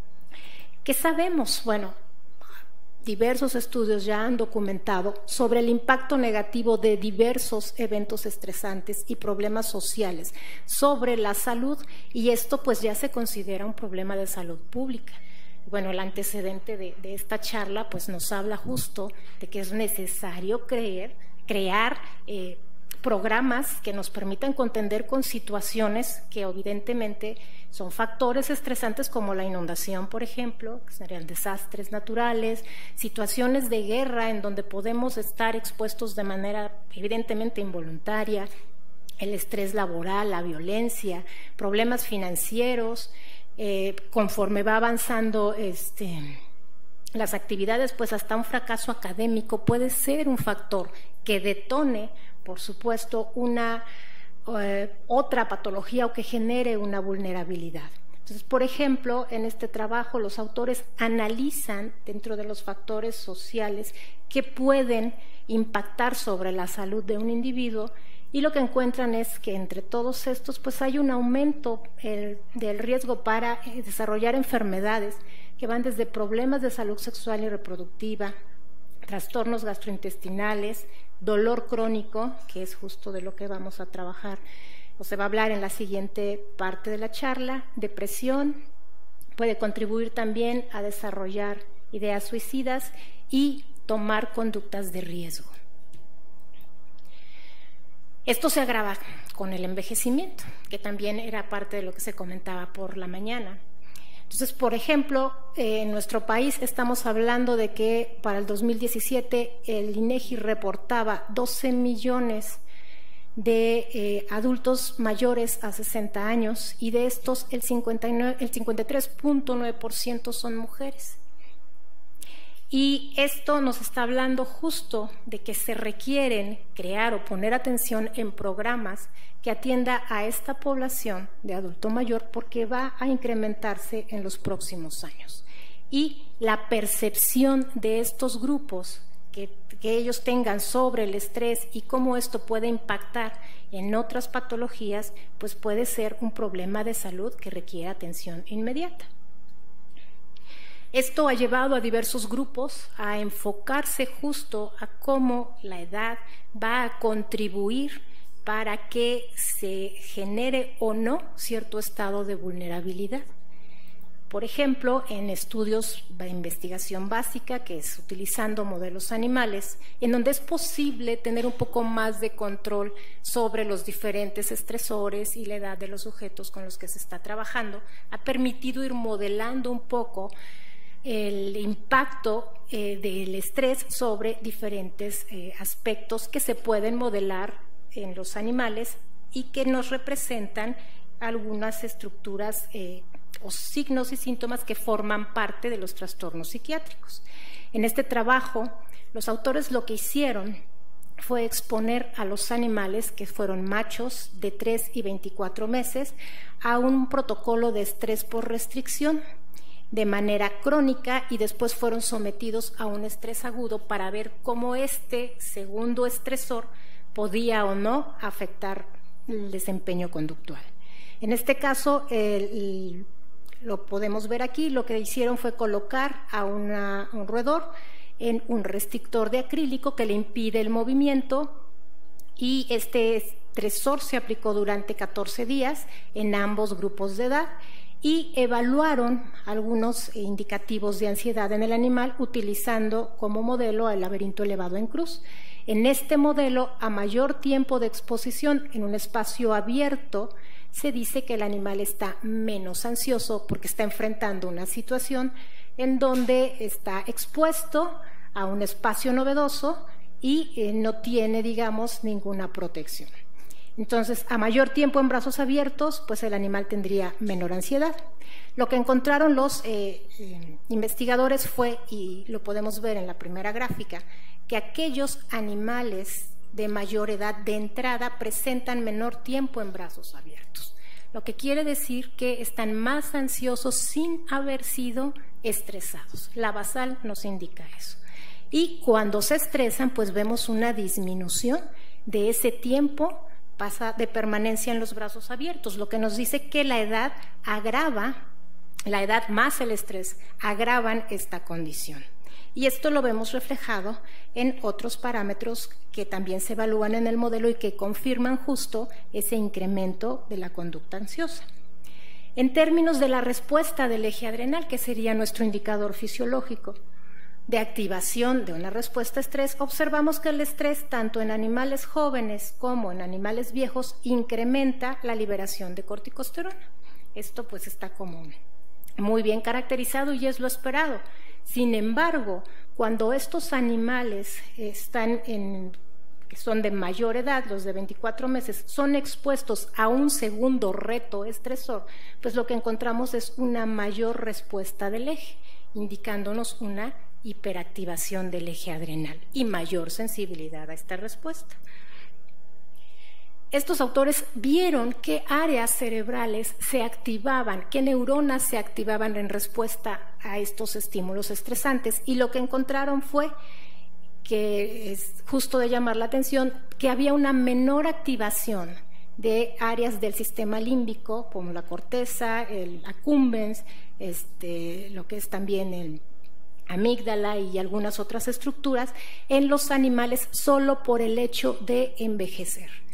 ¿Qué sabemos? Bueno, diversos estudios ya han documentado sobre el impacto negativo de diversos eventos estresantes y problemas sociales sobre la salud, y esto pues ya se considera un problema de salud pública. Bueno, el antecedente de, de esta charla pues nos habla justo de que es necesario creer, crear eh, programas que nos permitan contender con situaciones que evidentemente son factores estresantes, como la inundación, por ejemplo, que serían desastres naturales, situaciones de guerra en donde podemos estar expuestos de manera evidentemente involuntaria, el estrés laboral, la violencia, problemas financieros. Eh, conforme va avanzando este, las actividades, pues hasta un fracaso académico puede ser un factor que detone, por supuesto, una eh, otra patología o que genere una vulnerabilidad. Entonces, por ejemplo, en este trabajo los autores analizan dentro de los factores sociales que pueden impactar sobre la salud de un individuo, y lo que encuentran es que entre todos estos pues hay un aumento el, del riesgo para eh, desarrollar enfermedades que van desde problemas de salud sexual y reproductiva, trastornos gastrointestinales, dolor crónico, que es justo de lo que vamos a trabajar o se va a hablar en la siguiente parte de la charla, depresión, puede contribuir también a desarrollar ideas suicidas y tomar conductas de riesgo. Esto se agrava con el envejecimiento, que también era parte de lo que se comentaba por la mañana. Entonces, por ejemplo, eh, en nuestro país estamos hablando de que para el dos mil diecisiete el INEGI reportaba doce millones de eh, adultos mayores a sesenta años, y de estos el, cincuenta y nueve, el cincuenta y tres punto nueve por ciento son mujeres. Y esto nos está hablando justo de que se requieren crear o poner atención en programas que atienda a esta población de adulto mayor, porque va a incrementarse en los próximos años. Y la percepción de estos grupos que, que ellos tengan sobre el estrés y cómo esto puede impactar en otras patologías, pues puede ser un problema de salud que requiere atención inmediata. Esto ha llevado a diversos grupos a enfocarse justo a cómo la edad va a contribuir para que se genere o no cierto estado de vulnerabilidad. Por ejemplo, en estudios de investigación básica, que es utilizando modelos animales, en donde es posible tener un poco más de control sobre los diferentes estresores y la edad de los sujetos con los que se está trabajando, ha permitido ir modelando un poco el impacto eh, del estrés sobre diferentes eh, aspectos que se pueden modelar en los animales y que nos representan algunas estructuras eh, o signos y síntomas que forman parte de los trastornos psiquiátricos. En este trabajo, los autores lo que hicieron fue exponer a los animales, que fueron machos de tres y veinticuatro meses, a un protocolo de estrés por restricción de manera crónica, y después fueron sometidos a un estrés agudo para ver cómo este segundo estresor podía o no afectar el desempeño conductual. En este caso, el, lo podemos ver aquí, lo que hicieron fue colocar a una, un roedor en un restrictor de acrílico que le impide el movimiento, y este estresor se aplicó durante catorce días en ambos grupos de edad, y evaluaron algunos indicativos de ansiedad en el animal utilizando como modelo el laberinto elevado en cruz. En este modelo, a mayor tiempo de exposición en un espacio abierto, se dice que el animal está menos ansioso porque está enfrentando una situación en donde está expuesto a un espacio novedoso y eh, no tiene, digamos, ninguna protección. Entonces, a mayor tiempo en brazos abiertos, pues el animal tendría menor ansiedad. Lo que encontraron los eh, eh, investigadores fue, y lo podemos ver en la primera gráfica, que aquellos animales de mayor edad de entrada presentan menor tiempo en brazos abiertos, lo que quiere decir que están más ansiosos sin haber sido estresados. La basal nos indica eso. Y cuando se estresan, pues vemos una disminución de ese tiempo pasa de permanencia en los brazos abiertos, lo que nos dice que la edad agrava, la edad más el estrés agravan esta condición. Y esto lo vemos reflejado en otros parámetros que también se evalúan en el modelo y que confirman justo ese incremento de la conducta ansiosa. En términos de la respuesta del eje adrenal, que sería nuestro indicador fisiológico de activación de una respuesta a estrés, observamos que el estrés, tanto en animales jóvenes como en animales viejos, incrementa la liberación de corticosterona. Esto pues está como muy bien caracterizado y es lo esperado. Sin embargo, cuando estos animales están en, que son de mayor edad, los de veinticuatro meses, son expuestos a un segundo reto estresor, pues lo que encontramos es una mayor respuesta del eje, indicándonos una hiperactivación del eje adrenal y mayor sensibilidad a esta respuesta. Estos autores vieron qué áreas cerebrales se activaban, qué neuronas se activaban en respuesta a estos estímulos estresantes, y lo que encontraron fue, que es justo de llamar la atención, que había una menor activación de áreas del sistema límbico, como la corteza, el accumbens, este, lo que es también el amígdala y algunas otras estructuras, en los animales solo por el hecho de envejecer.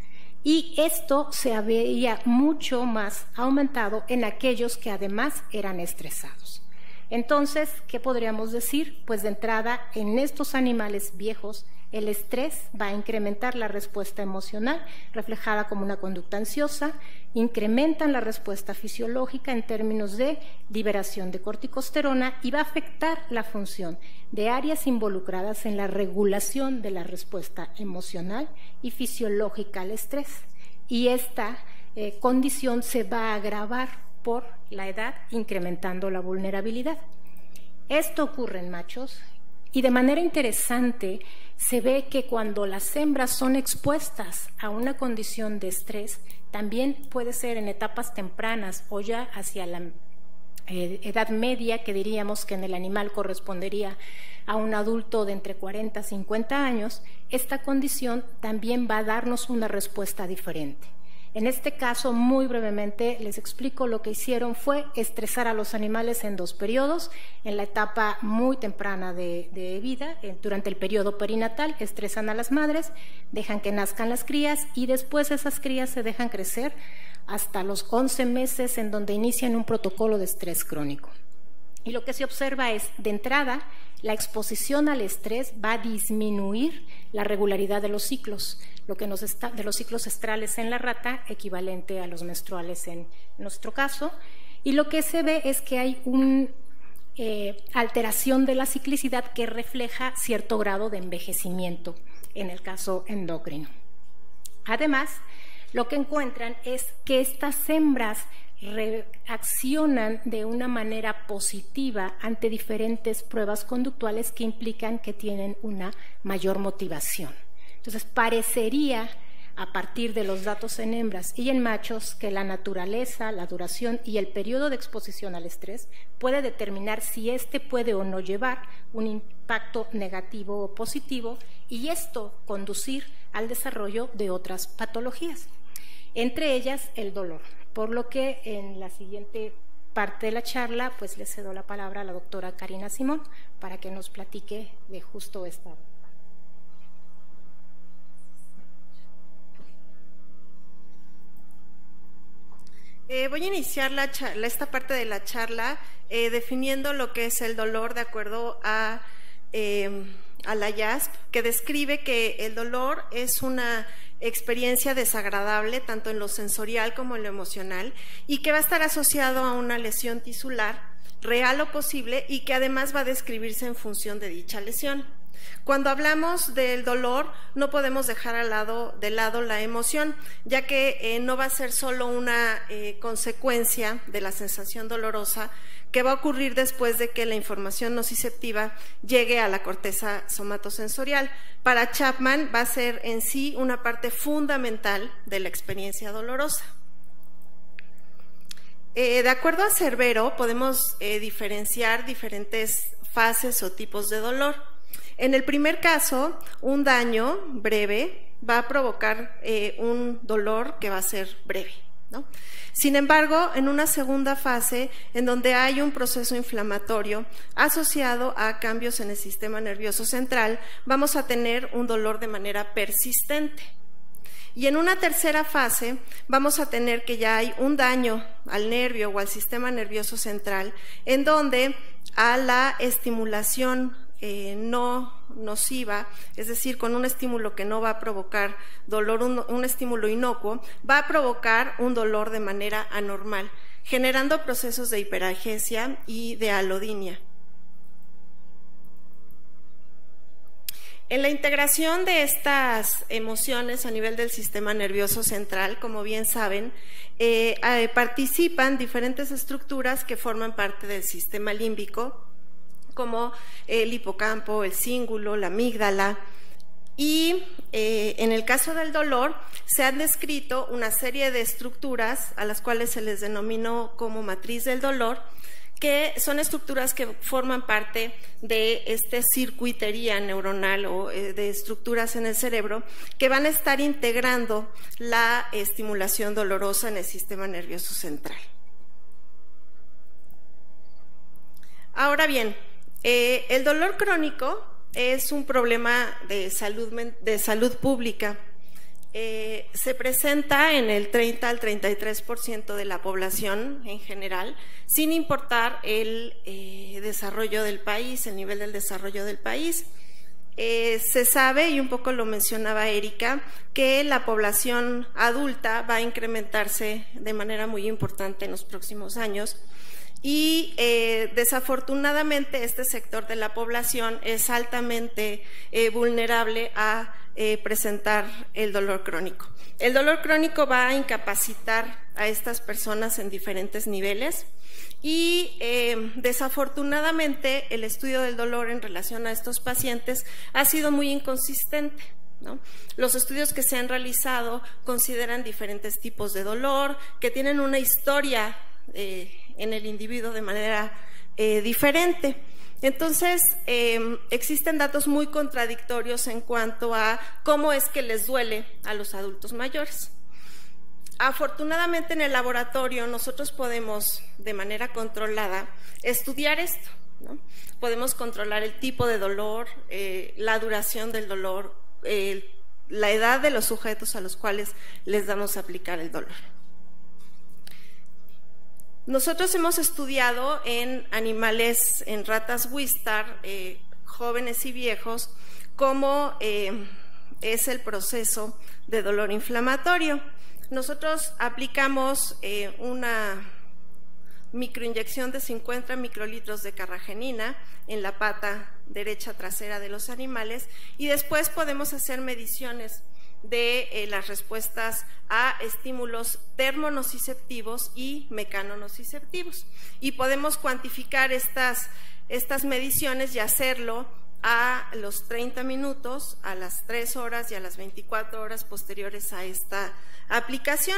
y esto se veía mucho más aumentado en aquellos que además eran estresados. Entonces, ¿qué podríamos decir? Pues de entrada, en estos animales viejos, el estrés va a incrementar la respuesta emocional, reflejada como una conducta ansiosa, incrementan la respuesta fisiológica en términos de liberación de corticosterona y va a afectar la función de áreas involucradas en la regulación de la respuesta emocional y fisiológica al estrés. Y esta eh, condición se va a agravar por la edad, incrementando la vulnerabilidad. Esto ocurre en machos y de manera interesante se ve que cuando las hembras son expuestas a una condición de estrés, también puede ser en etapas tempranas o ya hacia la eh, edad media, que diríamos que en el animal correspondería a un adulto de entre cuarenta a cincuenta años, esta condición también va a darnos una respuesta diferente. En este caso, muy brevemente, les explico lo que hicieron fue estresar a los animales en dos periodos. En la etapa muy temprana de, de vida, eh, durante el periodo perinatal, estresan a las madres, dejan que nazcan las crías y después esas crías se dejan crecer hasta los once meses, en donde inician un protocolo de estrés crónico. Y lo que se observa es, de entrada, la exposición al estrés va a disminuir la regularidad de los ciclos, lo que nos está, de los ciclos estrales en la rata, equivalente a los menstruales en nuestro caso, y lo que se ve es que hay una eh, alteración de la ciclicidad que refleja cierto grado de envejecimiento en el caso endocrino. Además, lo que encuentran es que estas hembras reaccionan de una manera positiva ante diferentes pruebas conductuales que implican que tienen una mayor motivación. Entonces, parecería, a partir de los datos en hembras y en machos, que la naturaleza, la duración y el periodo de exposición al estrés puede determinar si éste puede o no llevar un impacto negativo o positivo, y esto conducir al desarrollo de otras patologías, entre ellas el dolor. Por lo que en la siguiente parte de la charla, pues le cedo la palabra a la doctora Karina Simón para que nos platique de justo esta.
Eh, voy a iniciar la charla, esta parte de la charla eh, definiendo lo que es el dolor de acuerdo a, eh, a la I A S P, que describe que el dolor es una experiencia desagradable tanto en lo sensorial como en lo emocional y que va a estar asociado a una lesión tisular real o posible y que además va a describirse en función de dicha lesión. Cuando hablamos del dolor, no podemos dejar al lado, de lado la emoción, ya que eh, no va a ser solo una eh, consecuencia de la sensación dolorosa que va a ocurrir después de que la información nociceptiva llegue a la corteza somatosensorial. Para Chapman va a ser en sí una parte fundamental de la experiencia dolorosa. Eh, de acuerdo a Cerbero, podemos eh, diferenciar diferentes fases o tipos de dolor. En el primer caso, un daño breve va a provocar eh, un dolor que va a ser breve, ¿no? Sin embargo, en una segunda fase, en donde hay un proceso inflamatorio asociado a cambios en el sistema nervioso central, vamos a tener un dolor de manera persistente. Y en una tercera fase vamos a tener que ya hay un daño al nervio o al sistema nervioso central, en donde a la estimulación Eh, no nociva, es decir, con un estímulo que no va a provocar dolor, un, un estímulo inocuo, va a provocar un dolor de manera anormal, generando procesos de hiperalgesia y de alodinia. En la integración de estas emociones a nivel del sistema nervioso central, como bien saben, eh, eh, participan diferentes estructuras que forman parte del sistema límbico, como el hipocampo, el cíngulo, la amígdala. Y eh, en el caso del dolor se han descrito una serie de estructuras a las cuales se les denominó como matriz del dolor, que son estructuras que forman parte de esta circuitería neuronal o eh, de estructuras en el cerebro que van a estar integrando la estimulación dolorosa en el sistema nervioso central. Ahora bien, Eh, el dolor crónico es un problema de salud, de salud pública. eh, se presenta en el treinta al treinta y tres por ciento de la población en general, sin importar el eh, desarrollo del país, el nivel del desarrollo del país. Eh, se sabe, y un poco lo mencionaba Erika, que la población adulta va a incrementarse de manera muy importante en los próximos años y eh, desafortunadamente este sector de la población es altamente eh, vulnerable a eh, presentar el dolor crónico. El dolor crónico va a incapacitar a estas personas en diferentes niveles. Y eh, desafortunadamente el estudio del dolor en relación a estos pacientes ha sido muy inconsistente, ¿no? Los estudios que se han realizado consideran diferentes tipos de dolor, que tienen una historia eh, en el individuo de manera eh, diferente. Entonces, eh, existen datos muy contradictorios en cuanto a cómo es que les duele a los adultos mayores. Afortunadamente en el laboratorio nosotros podemos de manera controlada estudiar esto, ¿no? Podemos controlar el tipo de dolor, eh, la duración del dolor, eh, la edad de los sujetos a los cuales les damos a aplicar el dolor. Nosotros hemos estudiado en animales, en ratas Wistar, eh, jóvenes y viejos, cómo eh, es el proceso de dolor inflamatorio. Nosotros aplicamos eh, una microinyección de cincuenta microlitros de carragenina en la pata derecha trasera de los animales y después podemos hacer mediciones de eh, las respuestas a estímulos termonociceptivos y mecanonociceptivos. Y podemos cuantificar estas, estas mediciones y hacerlo a los treinta minutos, a las tres horas y a las veinticuatro horas posteriores a esta aplicación.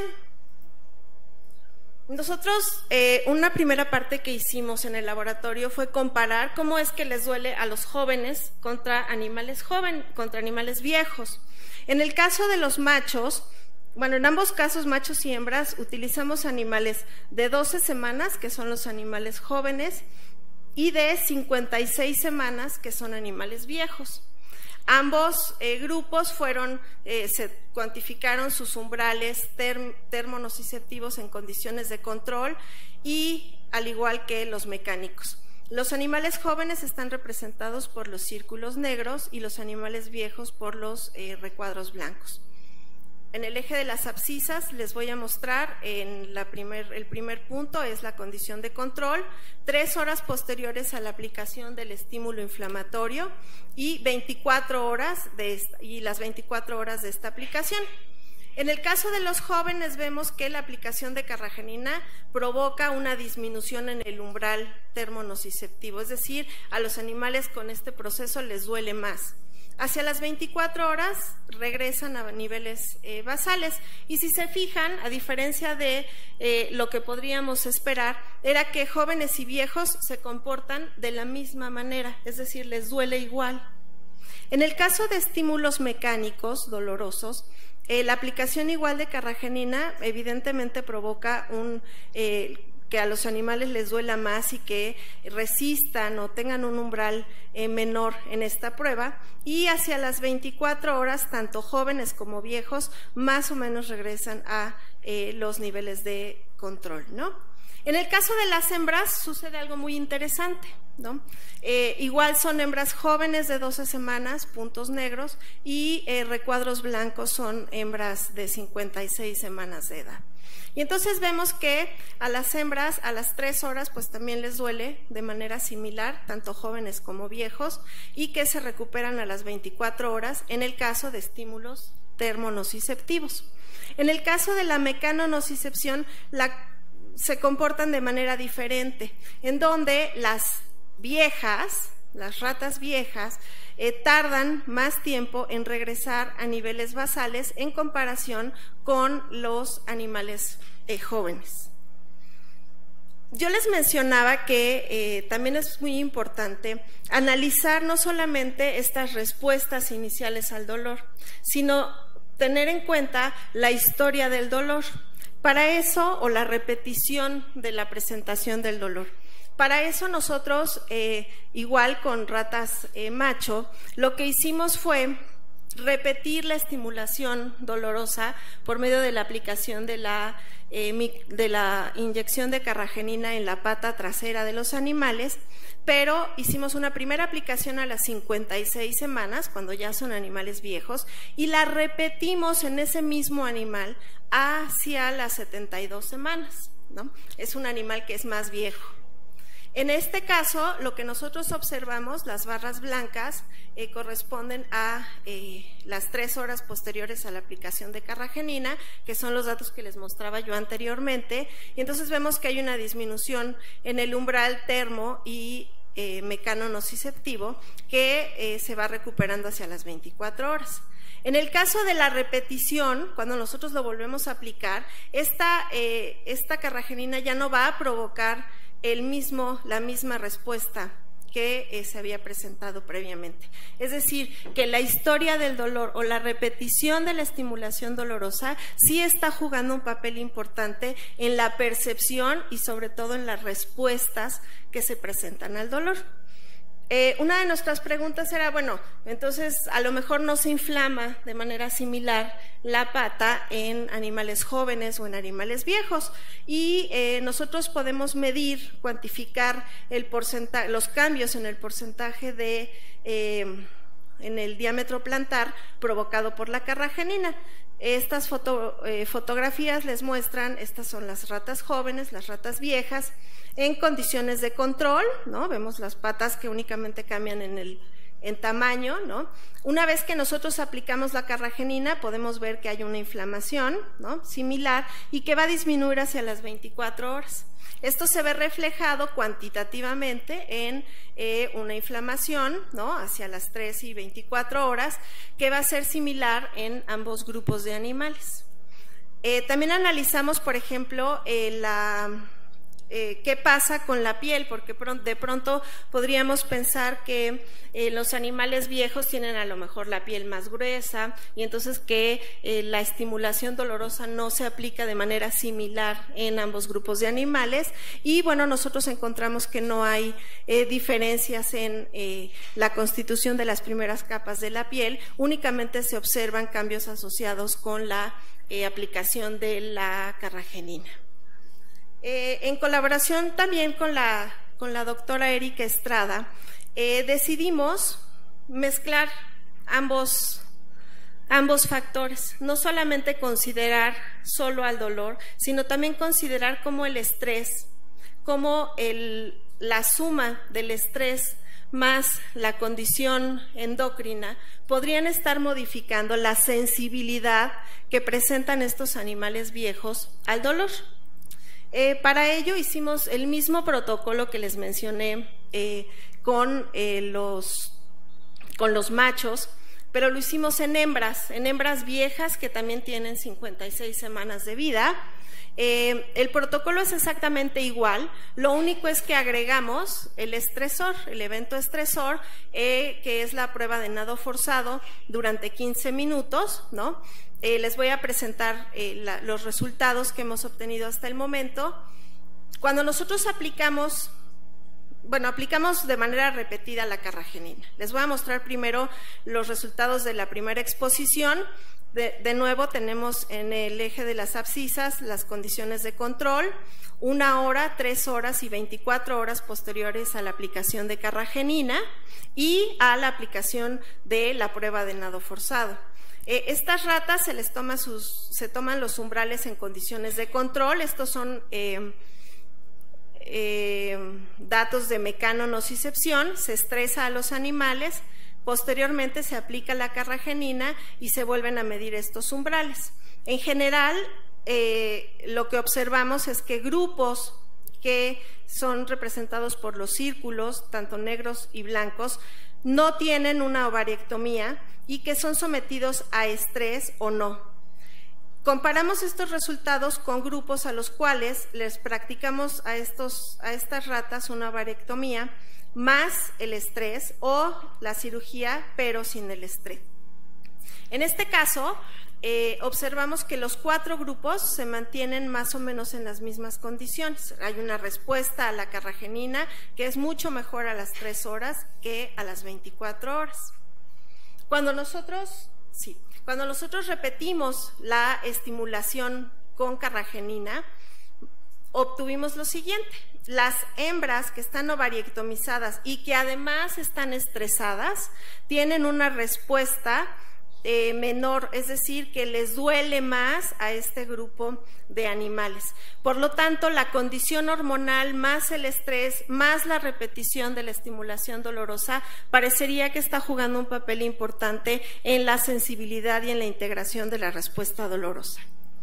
Nosotros, eh, una primera parte que hicimos en el laboratorio fue comparar cómo es que les duele a los jóvenes contra animales jóvenes, contra animales viejos. En el caso de los machos, bueno, en ambos casos, machos y hembras, utilizamos animales de doce semanas, que son los animales jóvenes, y de cincuenta y seis semanas, que son animales viejos. Ambos eh, grupos fueron, eh, se cuantificaron sus umbrales term, termonociceptivos en condiciones de control y al igual que los mecánicos. Los animales jóvenes están representados por los círculos negros y los animales viejos por los eh, recuadros blancos. En el eje de las abscisas les voy a mostrar, en la primer, el primer punto es la condición de control, tres horas posteriores a la aplicación del estímulo inflamatorio y veinticuatro horas de esta, y las veinticuatro horas de esta aplicación. En el caso de los jóvenes vemos que la aplicación de carragenina provoca una disminución en el umbral termonociceptivo, es decir, a los animales con este proceso les duele más. Hacia las veinticuatro horas regresan a niveles eh, basales y si se fijan, a diferencia de eh, lo que podríamos esperar, era que jóvenes y viejos se comportan de la misma manera, es decir, les duele igual. En el caso de estímulos mecánicos dolorosos, eh, la aplicación igual de carragenina evidentemente provoca un... Eh, que a los animales les duela más y que resistan o tengan un umbral eh, menor en esta prueba, y hacia las veinticuatro horas, tanto jóvenes como viejos, más o menos regresan a eh, los niveles de control, ¿no? En el caso de las hembras sucede algo muy interesante, ¿no? Eh, igual son hembras jóvenes de doce semanas, puntos negros, y eh, recuadros blancos son hembras de cincuenta y seis semanas de edad. Y entonces vemos que a las hembras a las tres horas pues también les duele de manera similar, tanto jóvenes como viejos, y que se recuperan a las veinticuatro horas en el caso de estímulos termonociceptivos. En el caso de la mecanonocicepción la, se comportan de manera diferente, en donde las viejas, las ratas viejas, Eh, tardan más tiempo en regresar a niveles basales en comparación con los animales eh, jóvenes. Yo les mencionaba que eh, también es muy importante analizar no solamente estas respuestas iniciales al dolor, sino tener en cuenta la historia del dolor. Para eso, o la repetición de la presentación del dolor. Para eso nosotros, eh, igual con ratas eh, macho, lo que hicimos fue repetir la estimulación dolorosa por medio de la aplicación de la, eh, de la inyección de carragenina en la pata trasera de los animales, pero hicimos una primera aplicación a las cincuenta y seis semanas, cuando ya son animales viejos, y la repetimos en ese mismo animal hacia las setenta y dos semanas, ¿no? Es un animal que es más viejo. En este caso, lo que nosotros observamos, las barras blancas, eh, corresponden a eh, las tres horas posteriores a la aplicación de carragenina, que son los datos que les mostraba yo anteriormente, y entonces vemos que hay una disminución en el umbral termo y eh, mecano nociceptivo que eh, se va recuperando hacia las veinticuatro horas. En el caso de la repetición, cuando nosotros lo volvemos a aplicar, esta, eh, esta carragenina ya no va a provocar el mismo, la misma respuesta que eh, se había presentado previamente. Es decir, que la historia del dolor o la repetición de la estimulación dolorosa sí está jugando un papel importante en la percepción y sobre todo en las respuestas que se presentan al dolor. Eh, una de nuestras preguntas era, bueno, entonces a lo mejor no se inflama de manera similar la pata en animales jóvenes o en animales viejos, y eh, nosotros podemos medir, cuantificar el porcentaje, los cambios en el porcentaje de eh, en el diámetro plantar provocado por la carragenina. Estas foto, eh, fotografías les muestran, estas son las ratas jóvenes, las ratas viejas, en condiciones de control, ¿no? Vemos las patas que únicamente cambian en, el, en tamaño, ¿no? Una vez que nosotros aplicamos la carragenina, podemos ver que hay una inflamación, ¿no? Similar, y que va a disminuir hacia las veinticuatro horas. Esto se ve reflejado cuantitativamente en eh, una inflamación, ¿no? Hacia las tres y veinticuatro horas, que va a ser similar en ambos grupos de animales. Eh, también analizamos, por ejemplo, eh, la... Eh, qué pasa con la piel, porque de pronto podríamos pensar que eh, los animales viejos tienen a lo mejor la piel más gruesa y entonces que eh, la estimulación dolorosa no se aplica de manera similar en ambos grupos de animales, y bueno, nosotros encontramos que no hay eh, diferencias en eh, la constitución de las primeras capas de la piel, únicamente se observan cambios asociados con la eh, aplicación de la carragenina. Eh, en colaboración también con la, con la doctora Erika Estrada, eh, decidimos mezclar ambos, ambos factores, no solamente considerar solo al dolor, sino también considerar cómo el estrés, cómo el, la suma del estrés más la condición endocrina podrían estar modificando la sensibilidad que presentan estos animales viejos al dolor. Eh, para ello hicimos el mismo protocolo que les mencioné eh, con, eh, los, con los machos, pero lo hicimos en hembras, en hembras viejas que también tienen cincuenta y seis semanas de vida. Eh, el protocolo es exactamente igual, lo único es que agregamos el estresor, el evento estresor, eh, que es la prueba de nado forzado durante quince minutos, ¿no? Eh, les voy a presentar eh, la, los resultados que hemos obtenido hasta el momento. Cuando nosotros aplicamos, bueno, aplicamos de manera repetida la carragenina. Les voy a mostrar primero los resultados de la primera exposición. De, de nuevo tenemos en el eje de las abscisas las condiciones de control, una hora, tres horas y veinticuatro horas posteriores a la aplicación de carragenina y a la aplicación de la prueba de nado forzado. Eh, estas ratas se les toma sus, se toman los umbrales en condiciones de control. Estos son eh, eh, datos de mecanonocicepción. Se estresa a los animales, posteriormente se aplica la carragenina y se vuelven a medir estos umbrales. En general, eh, lo que observamos es que grupos que son representados por los círculos, tanto negros y blancos, no tienen una ovariectomía y que son sometidos a estrés o no. Comparamos estos resultados con grupos a los cuales les practicamos a, estos, a estas ratas una ovariectomía más el estrés o la cirugía, pero sin el estrés. En este caso, eh, observamos que los cuatro grupos se mantienen más o menos en las mismas condiciones. Hay una respuesta a la carragenina que es mucho mejor a las tres horas que a las veinticuatro horas. Cuando nosotros Sí. Cuando nosotros repetimos la estimulación con carragenina, obtuvimos lo siguiente: las hembras que están ovariectomizadas y que además están estresadas tienen una respuesta eh, menor, es decir, que les duele más a este grupo de animales. Por lo tanto, la condición hormonal más el estrés, más la repetición de la estimulación dolorosa, parecería que está jugando un papel importante en la sensibilidad y en la integración de la respuesta dolorosa.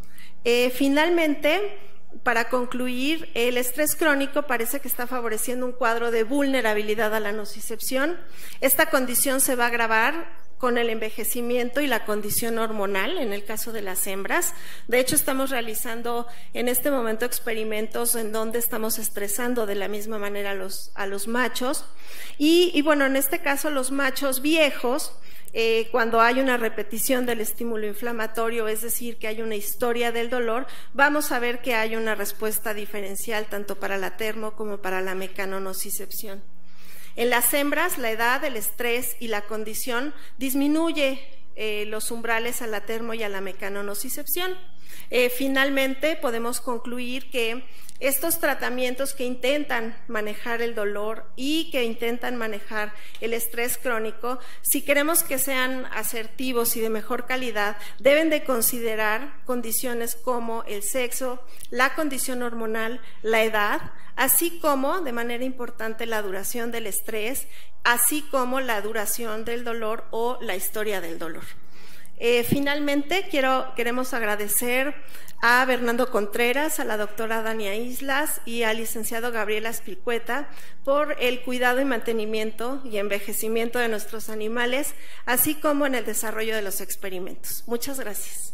Eh, finalmente, para concluir, el estrés crónico parece que está favoreciendo un cuadro de vulnerabilidad a la nocicepción. Esta condición se va a agravar con el envejecimiento y la condición hormonal en el caso de las hembras. De hecho, estamos realizando en este momento experimentos en donde estamos estresando de la misma manera a los, a los machos. Y, y bueno, en este caso los machos viejos, Eh, cuando hay una repetición del estímulo inflamatorio, es decir, que hay una historia del dolor, vamos a ver que hay una respuesta diferencial tanto para la termo como para la mecanonocicepción. En las hembras, la edad, el estrés y la condición disminuye eh, los umbrales a la termo y a la mecanonocicepción. Eh, finalmente, podemos concluir que estos tratamientos que intentan manejar el dolor y que intentan manejar el estrés crónico, si queremos que sean asertivos y de mejor calidad, deben de considerar condiciones como el sexo, la condición hormonal, la edad, así como, de manera importante, la duración del estrés, así como la duración del dolor o la historia del dolor. Eh, finalmente, quiero, queremos agradecer a Bernardo Contreras, a la doctora Dania Islas y al licenciado Gabriel Aspilcueta por el cuidado y mantenimiento y envejecimiento de nuestros animales, así como en el desarrollo de los experimentos. Muchas gracias.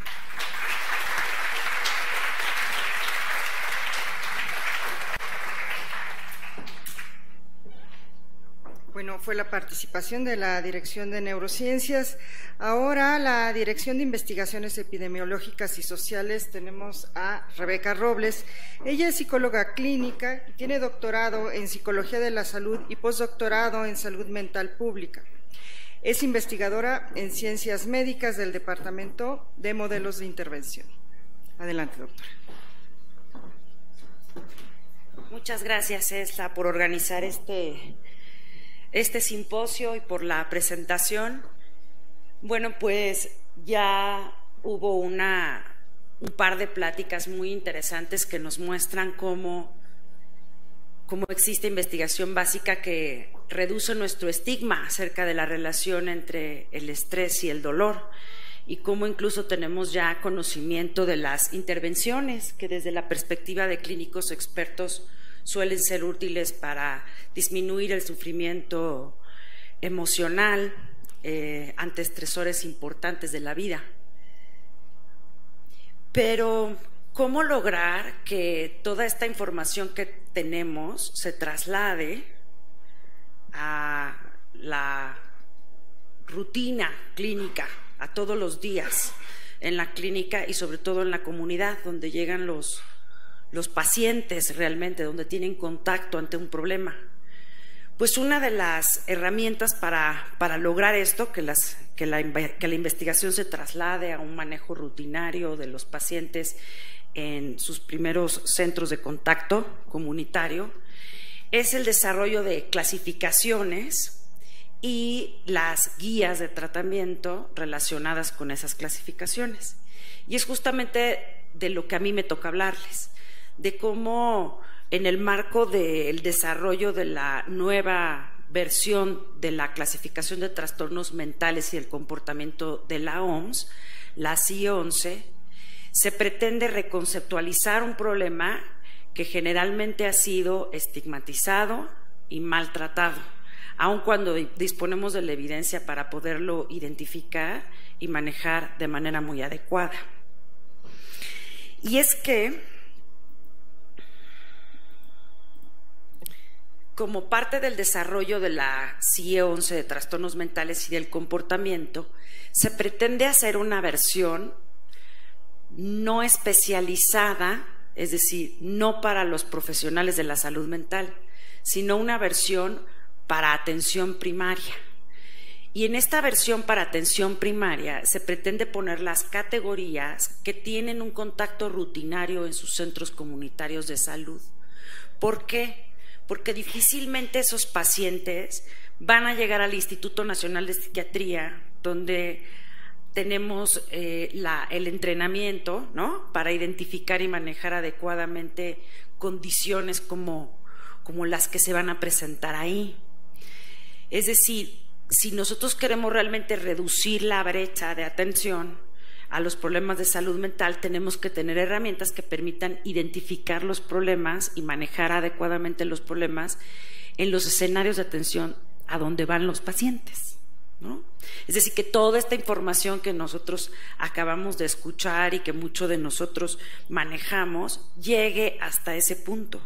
Bueno, fue la participación de la Dirección de Neurociencias. Ahora, la Dirección de Investigaciones Epidemiológicas y Sociales, tenemos a Rebeca Robles. Ella es psicóloga clínica, tiene doctorado en Psicología de la Salud y postdoctorado en Salud Mental Pública. Es investigadora en Ciencias Médicas del Departamento de Modelos de Intervención. Adelante, doctora.
Muchas gracias, Esla, por organizar este... este simposio y por la presentación. Bueno, pues ya hubo una, un par de pláticas muy interesantes que nos muestran cómo, cómo existe investigación básica que reduce nuestro estigma acerca de la relación entre el estrés y el dolor, y cómo incluso tenemos ya conocimiento de las intervenciones que desde la perspectiva de clínicos expertos suelen ser útiles para disminuir el sufrimiento emocional eh, ante estresores importantes de la vida. Pero, ¿cómo lograr que toda esta información que tenemos se traslade a la rutina clínica, a todos los días en la clínica y sobre todo en la comunidad donde llegan los los pacientes realmente, donde tienen contacto ante un problema? Pues una de las herramientas para, para lograr esto, que, las, que, la, que la investigación se traslade a un manejo rutinario de los pacientes en sus primeros centros de contacto comunitario, es el desarrollo de clasificaciones y las guías de tratamiento relacionadas con esas clasificaciones. Y es justamente de lo que a mí me toca hablarles, de cómo en el marco del desarrollo de la nueva versión de la clasificación de trastornos mentales y el comportamiento de la O M S, la C I E once, se pretende reconceptualizar un problema que generalmente ha sido estigmatizado y maltratado, aun cuando disponemos de la evidencia para poderlo identificar y manejar de manera muy adecuada. Y es que como parte del desarrollo de la C I E once de trastornos mentales y del comportamiento, se pretende hacer una versión no especializada, es decir, no para los profesionales de la salud mental, sino una versión para atención primaria. Y en esta versión para atención primaria se pretende poner las categorías que tienen un contacto rutinario en sus centros comunitarios de salud. ¿Por qué? Porque difícilmente esos pacientes van a llegar al Instituto Nacional de Psiquiatría, donde tenemos eh, la, el entrenamiento, ¿no?, para identificar y manejar adecuadamente condiciones como, como las que se van a presentar ahí. Es decir, si nosotros queremos realmente reducir la brecha de atención a los problemas de salud mental, tenemos que tener herramientas que permitan identificar los problemas y manejar adecuadamente los problemas en los escenarios de atención a donde van los pacientes, ¿no? Es decir, que toda esta información que nosotros acabamos de escuchar y que muchos de nosotros manejamos llegue hasta ese punto.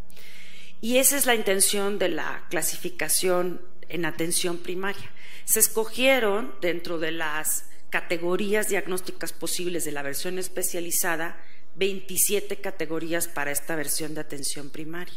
Y esa es la intención de la clasificación en atención primaria. Se escogieron dentro de las categorías diagnósticas posibles de la versión especializada veintisiete categorías para esta versión de atención primaria.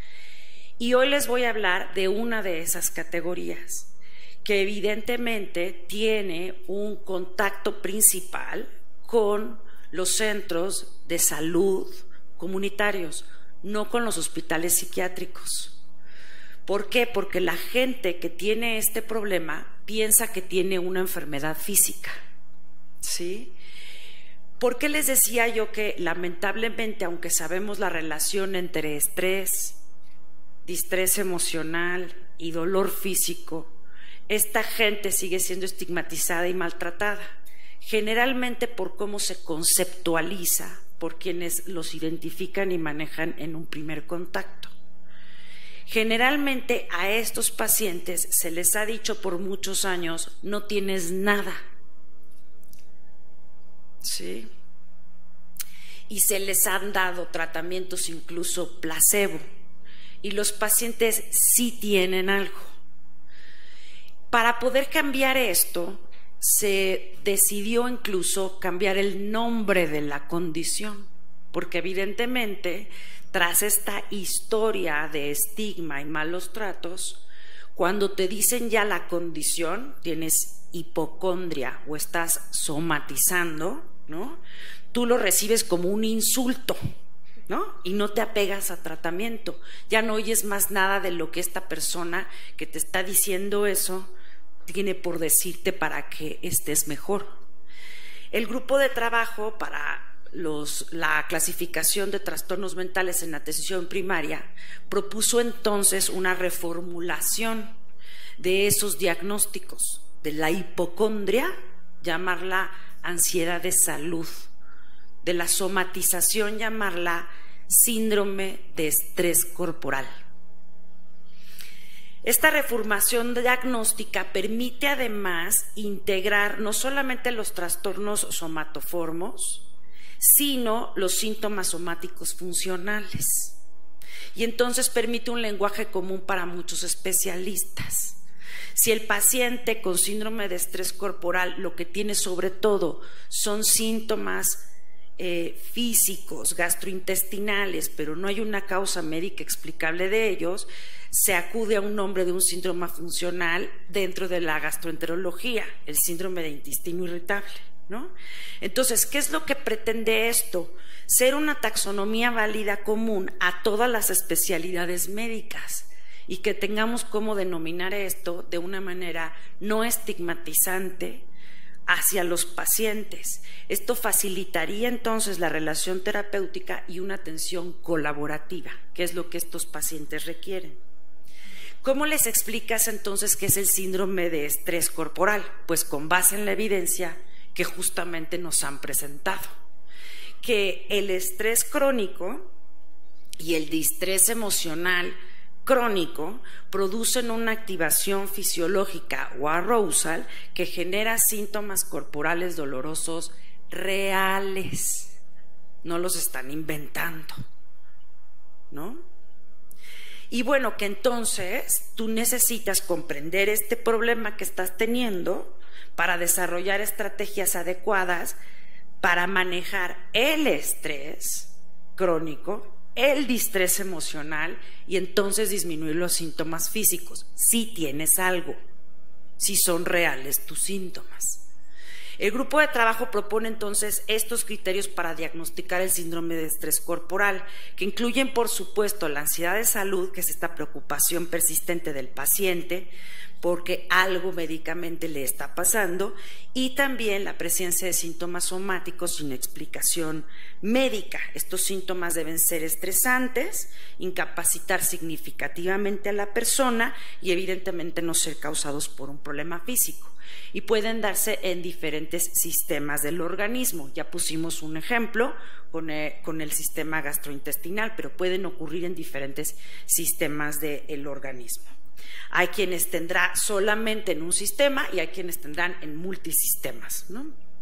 Y hoy les voy a hablar de una de esas categorías que evidentemente tiene un contacto principal con los centros de salud comunitarios, no con los hospitales psiquiátricos. ¿Por qué? Porque la gente que tiene este problema piensa que tiene una enfermedad física, ¿sí? ¿Por qué les decía yo que lamentablemente, aunque sabemos la relación entre estrés, distrés emocional y dolor físico, esta gente sigue siendo estigmatizada y maltratada? Generalmente por cómo se conceptualiza por quienes los identifican y manejan en un primer contacto. Generalmente a estos pacientes se les ha dicho por muchos años: no tienes nada, ¿sí? Y se les han dado tratamientos incluso placebo, y los pacientes sí tienen algo. Para poder cambiar esto, se decidió incluso cambiar el nombre de la condición, porque evidentemente tras esta historia de estigma y malos tratos, cuando te dicen ya la condición, tienes hipocondria o estás somatizando, ¿no?, tú lo recibes como un insulto, ¿no?, y no te apegas a tratamiento. Ya no oyes más nada de lo que esta persona que te está diciendo eso tiene por decirte para que estés mejor. El grupo de trabajo para Los, la clasificación de trastornos mentales en atención primaria propuso entonces una reformulación de esos diagnósticos, de la hipocondria, llamarla ansiedad de salud, de la somatización, llamarla síndrome de estrés corporal. Esta reformulación diagnóstica permite además integrar no solamente los trastornos somatoformos, sino los síntomas somáticos funcionales. Y entonces permite un lenguaje común para muchos especialistas. Si el paciente con síndrome de estrés corporal lo que tiene sobre todo son síntomas eh, físicos, gastrointestinales, pero no hay una causa médica explicable de ellos, se acude a un nombre de un síndrome funcional dentro de la gastroenterología, el síndrome de intestino irritable, ¿no? Entonces, ¿qué es lo que pretende esto? Ser una taxonomía válida común a todas las especialidades médicas y que tengamos cómo denominar esto de una manera no estigmatizante hacia los pacientes. Esto facilitaría entonces la relación terapéutica y una atención colaborativa, que es lo que estos pacientes requieren. ¿Cómo les explicas entonces qué es el síndrome de estrés corporal? Pues con base en la evidencia que justamente nos han presentado, que el estrés crónico y el distrés emocional crónico producen una activación fisiológica o arousal que genera síntomas corporales dolorosos reales, no los están inventando, ¿no? Y bueno, que entonces tú necesitas comprender este problema que estás teniendo para desarrollar estrategias adecuadas para manejar el estrés crónico, el distrés emocional y entonces disminuir los síntomas físicos, si tienes algo, si son reales tus síntomas. El grupo de trabajo propone entonces estos criterios para diagnosticar el síndrome de estrés corporal, que incluyen, por supuesto, la ansiedad de salud, que es esta preocupación persistente del paciente porque algo médicamente le está pasando, y también la presencia de síntomas somáticos sin explicación médica. Estos síntomas deben ser estresantes, incapacitar significativamente a la persona y evidentemente no ser causados por un problema físico. Y pueden darse en diferentes sistemas del organismo. Ya pusimos un ejemplo con el, con el sistema gastrointestinal, pero pueden ocurrir en diferentes sistemas del organismo. Hay quienes tendrán solamente en un sistema y hay quienes tendrán en multisistemas, ¿no?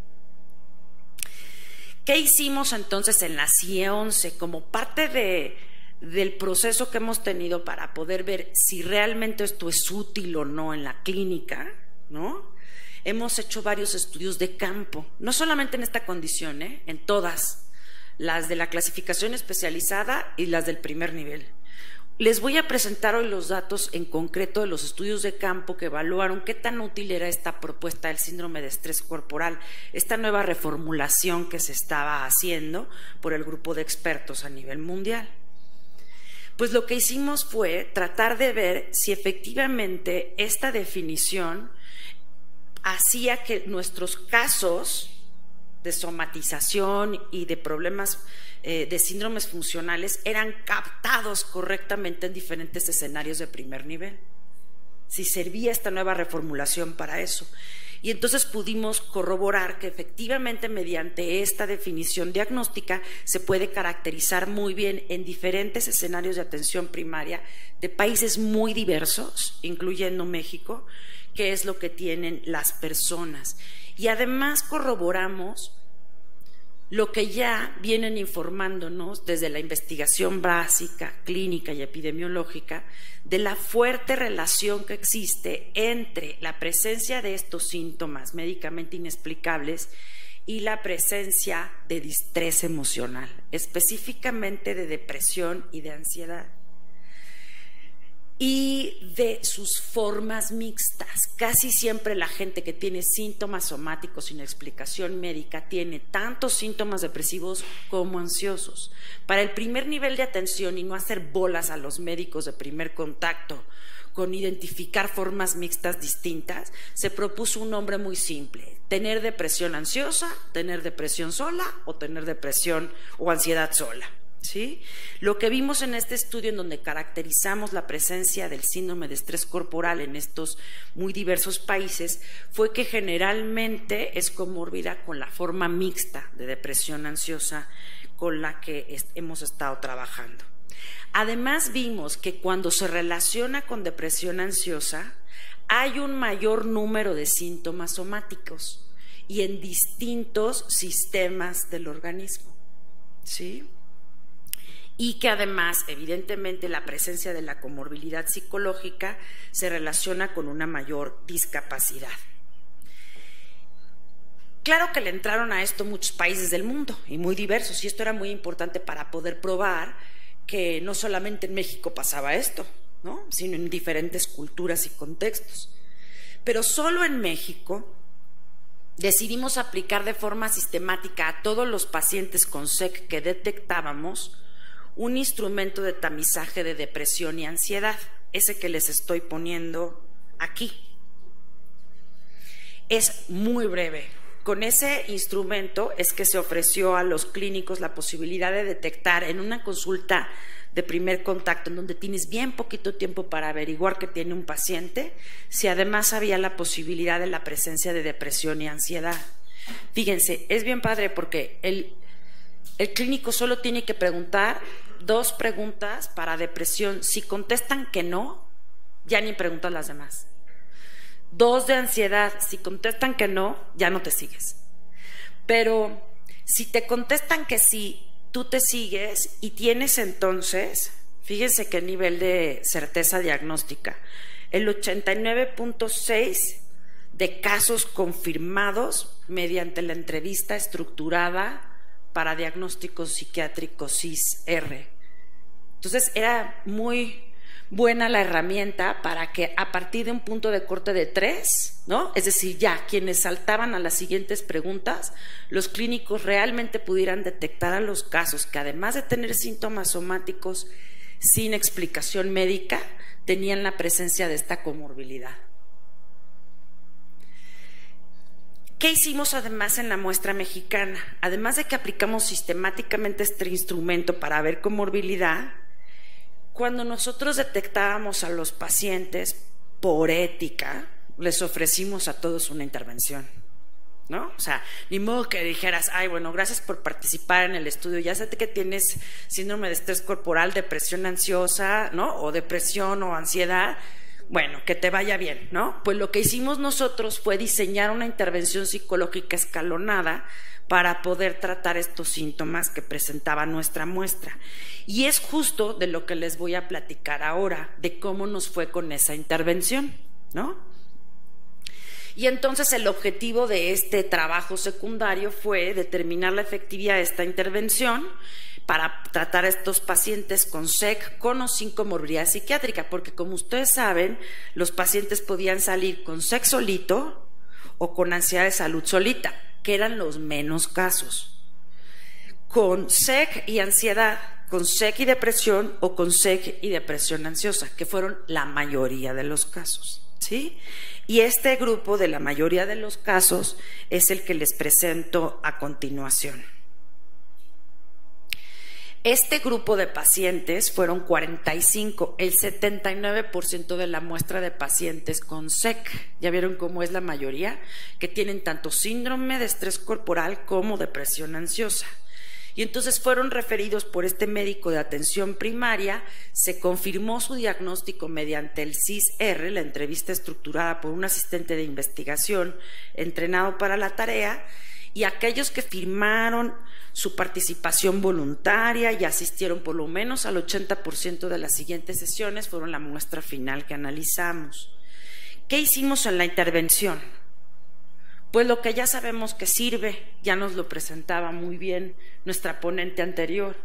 ¿Qué hicimos entonces en la C I E once como parte de, del proceso que hemos tenido para poder ver si realmente esto es útil o no en la clínica, ¿no? Hemos hecho varios estudios de campo, no solamente en esta condición, ¿eh? En todas, las de la clasificación especializada y las del primer nivel. Les voy a presentar hoy los datos en concreto de los estudios de campo que evaluaron qué tan útil era esta propuesta del síndrome de estrés corporal, esta nueva reformulación que se estaba haciendo por el grupo de expertos a nivel mundial. Pues lo que hicimos fue tratar de ver si efectivamente esta definición hacía que nuestros casos de somatización y de problemas eh, de síndromes funcionales eran captados correctamente en diferentes escenarios de primer nivel. Si servía esta nueva reformulación para eso. Y entonces pudimos corroborar que efectivamente mediante esta definición diagnóstica se puede caracterizar muy bien en diferentes escenarios de atención primaria de países muy diversos, incluyendo México, qué es lo que tienen las personas. Y además corroboramos lo que ya vienen informándonos desde la investigación básica, clínica y epidemiológica de la fuerte relación que existe entre la presencia de estos síntomas médicamente inexplicables y la presencia de distrés emocional, específicamente de depresión y de ansiedad, y de sus formas mixtas. Casi siempre la gente que tiene síntomas somáticos sin explicación médica tiene tantos síntomas depresivos como ansiosos. Para el primer nivel de atención y no hacer bolas a los médicos de primer contacto con identificar formas mixtas distintas, se propuso un nombre muy simple: tener depresión ansiosa, tener depresión sola o tener depresión o ansiedad sola. ¿Sí? Lo que vimos en este estudio, en donde caracterizamos la presencia del síndrome de estrés corporal en estos muy diversos países, fue que generalmente es comórbida con la forma mixta de depresión ansiosa con la que hemos estado trabajando. Además vimos que cuando se relaciona con depresión ansiosa hay un mayor número de síntomas somáticos y en distintos sistemas del organismo, ¿sí? Y que además, evidentemente, la presencia de la comorbilidad psicológica se relaciona con una mayor discapacidad. Claro que le entraron a esto muchos países del mundo y muy diversos, y esto era muy importante para poder probar que no solamente en México pasaba esto, ¿no?, sino en diferentes culturas y contextos. Pero solo en México decidimos aplicar de forma sistemática a todos los pacientes con S E C que detectábamos un instrumento de tamizaje de depresión y ansiedad, ese que les estoy poniendo aquí. Es muy breve. Con ese instrumento es que se ofreció a los clínicos la posibilidad de detectar en una consulta de primer contacto, en donde tienes bien poquito tiempo para averiguar que tiene un paciente, si además había la posibilidad de la presencia de depresión y ansiedad. Fíjense, es bien padre porque el, el clínico solo tiene que preguntar dos preguntas para depresión. Si contestan que no, ya ni preguntas las demás. Dos de ansiedad, si contestan que no, ya no te sigues. Pero si te contestan que sí, tú te sigues y tienes entonces, fíjense qué nivel de certeza diagnóstica, el ochenta y nueve punto seis de casos confirmados mediante la entrevista estructurada para diagnóstico psiquiátrico C I S R. Entonces era muy, buena la herramienta para que a partir de un punto de corte de tres, ¿no? Es decir, ya quienes saltaban a las siguientes preguntas, los clínicos realmente pudieran detectar a los casos que, además de tener síntomas somáticos sin explicación médica, tenían la presencia de esta comorbilidad. ¿Qué hicimos además en la muestra mexicana? Además de que aplicamos sistemáticamente este instrumento para ver comorbilidad, cuando nosotros detectábamos a los pacientes por ética, les ofrecimos a todos una intervención, ¿no? O sea, ni modo que dijeras, ay, bueno, gracias por participar en el estudio, ya sé que tienes síndrome de estrés corporal, depresión ansiosa, ¿no? O depresión o ansiedad, bueno, que te vaya bien, ¿no? Pues lo que hicimos nosotros fue diseñar una intervención psicológica escalonada para poder tratar estos síntomas que presentaba nuestra muestra. Y es justo de lo que les voy a platicar ahora, de cómo nos fue con esa intervención, ¿no? Y entonces el objetivo de este trabajo secundario fue determinar la efectividad de esta intervención para tratar a estos pacientes con S E C, con o sin comorbilidad psiquiátrica, porque como ustedes saben, los pacientes podían salir con S E C solito o con ansiedad de salud solita, que eran los menos casos. Con S E C y ansiedad, con S E C y depresión o con S E C y depresión ansiosa, que fueron la mayoría de los casos, ¿sí? Y este grupo de la mayoría de los casos es el que les presento a continuación. Este grupo de pacientes fueron cuarenta y cinco, el setenta y nueve por ciento de la muestra de pacientes con S E C. Ya vieron cómo es la mayoría, que tienen tanto síndrome de estrés corporal como depresión ansiosa. Y entonces fueron referidos por este médico de atención primaria, se confirmó su diagnóstico mediante el C I S R, la entrevista estructurada por un asistente de investigación entrenado para la tarea, y aquellos que firmaron su participación voluntaria y asistieron por lo menos al ochenta por ciento de las siguientes sesiones fueron la muestra final que analizamos. ¿Qué hicimos en la intervención? Pues lo que ya sabemos que sirve, ya nos lo presentaba muy bien nuestra ponente anterior.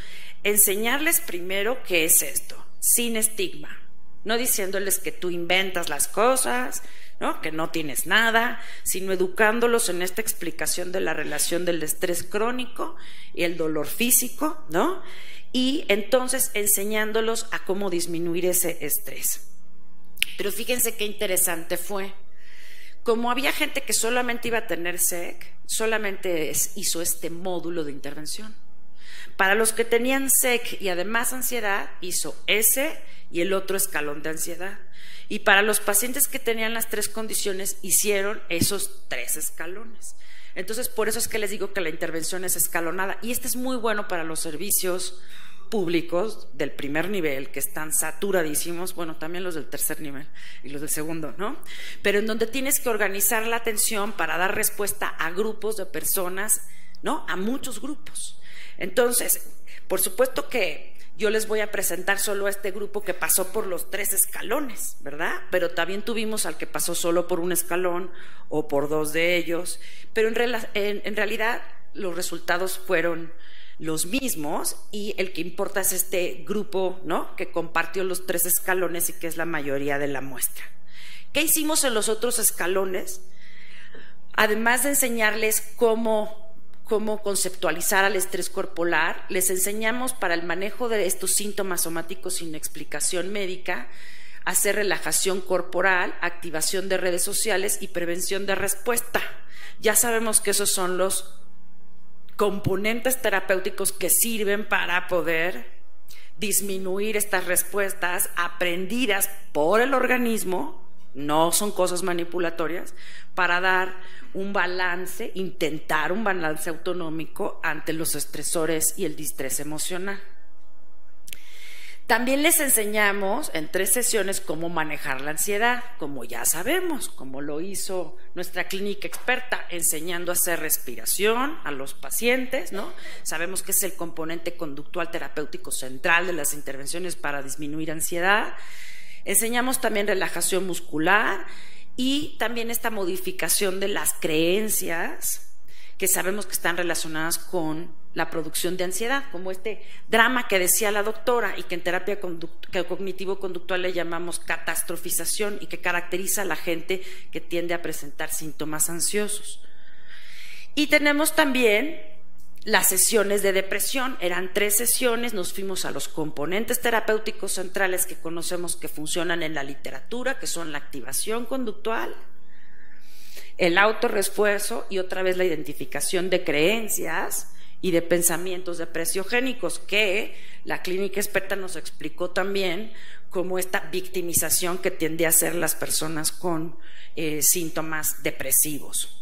Enseñarles primero qué es esto, sin estigma, no diciéndoles que tú inventas las cosas, ¿no? Que no tienes nada, sino educándolos en esta explicación de la relación del estrés crónico y el dolor físico, ¿no? Y entonces enseñándolos a cómo disminuir ese estrés. Pero fíjense qué interesante fue. Como había gente que solamente iba a tener S E C, solamente hizo este módulo de intervención. Para los que tenían S E C y además ansiedad, hizo ese y el otro escalón de ansiedad. Y para los pacientes que tenían las tres condiciones, hicieron esos tres escalones. Entonces, por eso es que les digo que la intervención es escalonada. Y este es muy bueno para los servicios públicos del primer nivel, que están saturadísimos, bueno, también los del tercer nivel y los del segundo, ¿no? Pero en donde tienes que organizar la atención para dar respuesta a grupos de personas, ¿no? A muchos grupos. Entonces, por supuesto que yo les voy a presentar solo a este grupo que pasó por los tres escalones, ¿verdad? Pero también tuvimos al que pasó solo por un escalón o por dos de ellos, pero en, en, en realidad los resultados fueron los mismos y el que importa es este grupo, ¿no? Que compartió los tres escalones y que es la mayoría de la muestra. ¿Qué hicimos en los otros escalones? Además de enseñarles cómo, cómo conceptualizar al estrés corporal, les enseñamos para el manejo de estos síntomas somáticos sin explicación médica, hacer relajación corporal, activación de redes sociales y prevención de respuesta. Ya sabemos que esos son los componentes terapéuticos que sirven para poder disminuir estas respuestas aprendidas por el organismo, no son cosas manipulatorias, para dar un balance, intentar un balance autonómico ante los estresores y el distrés emocional. También les enseñamos en tres sesiones cómo manejar la ansiedad, como ya sabemos, como lo hizo nuestra clínica experta, enseñando a hacer respiración a los pacientes, ¿no? Sabemos que es el componente conductual terapéutico central de las intervenciones para disminuir ansiedad. Enseñamos también relajación muscular y también esta modificación de las creencias que sabemos que están relacionadas con la producción de ansiedad, como este drama que decía la doctora y que en terapia cognitivo-conductual le llamamos catastrofización y que caracteriza a la gente que tiende a presentar síntomas ansiosos. Y tenemos también las sesiones de depresión, eran tres sesiones, nos fuimos a los componentes terapéuticos centrales que conocemos que funcionan en la literatura, que son la activación conductual, el autorrefuerzo y otra vez la identificación de creencias y de pensamientos depresiogénicos, que la clínica experta nos explicó también como esta victimización que tiende a hacer las personas con eh, síntomas depresivos.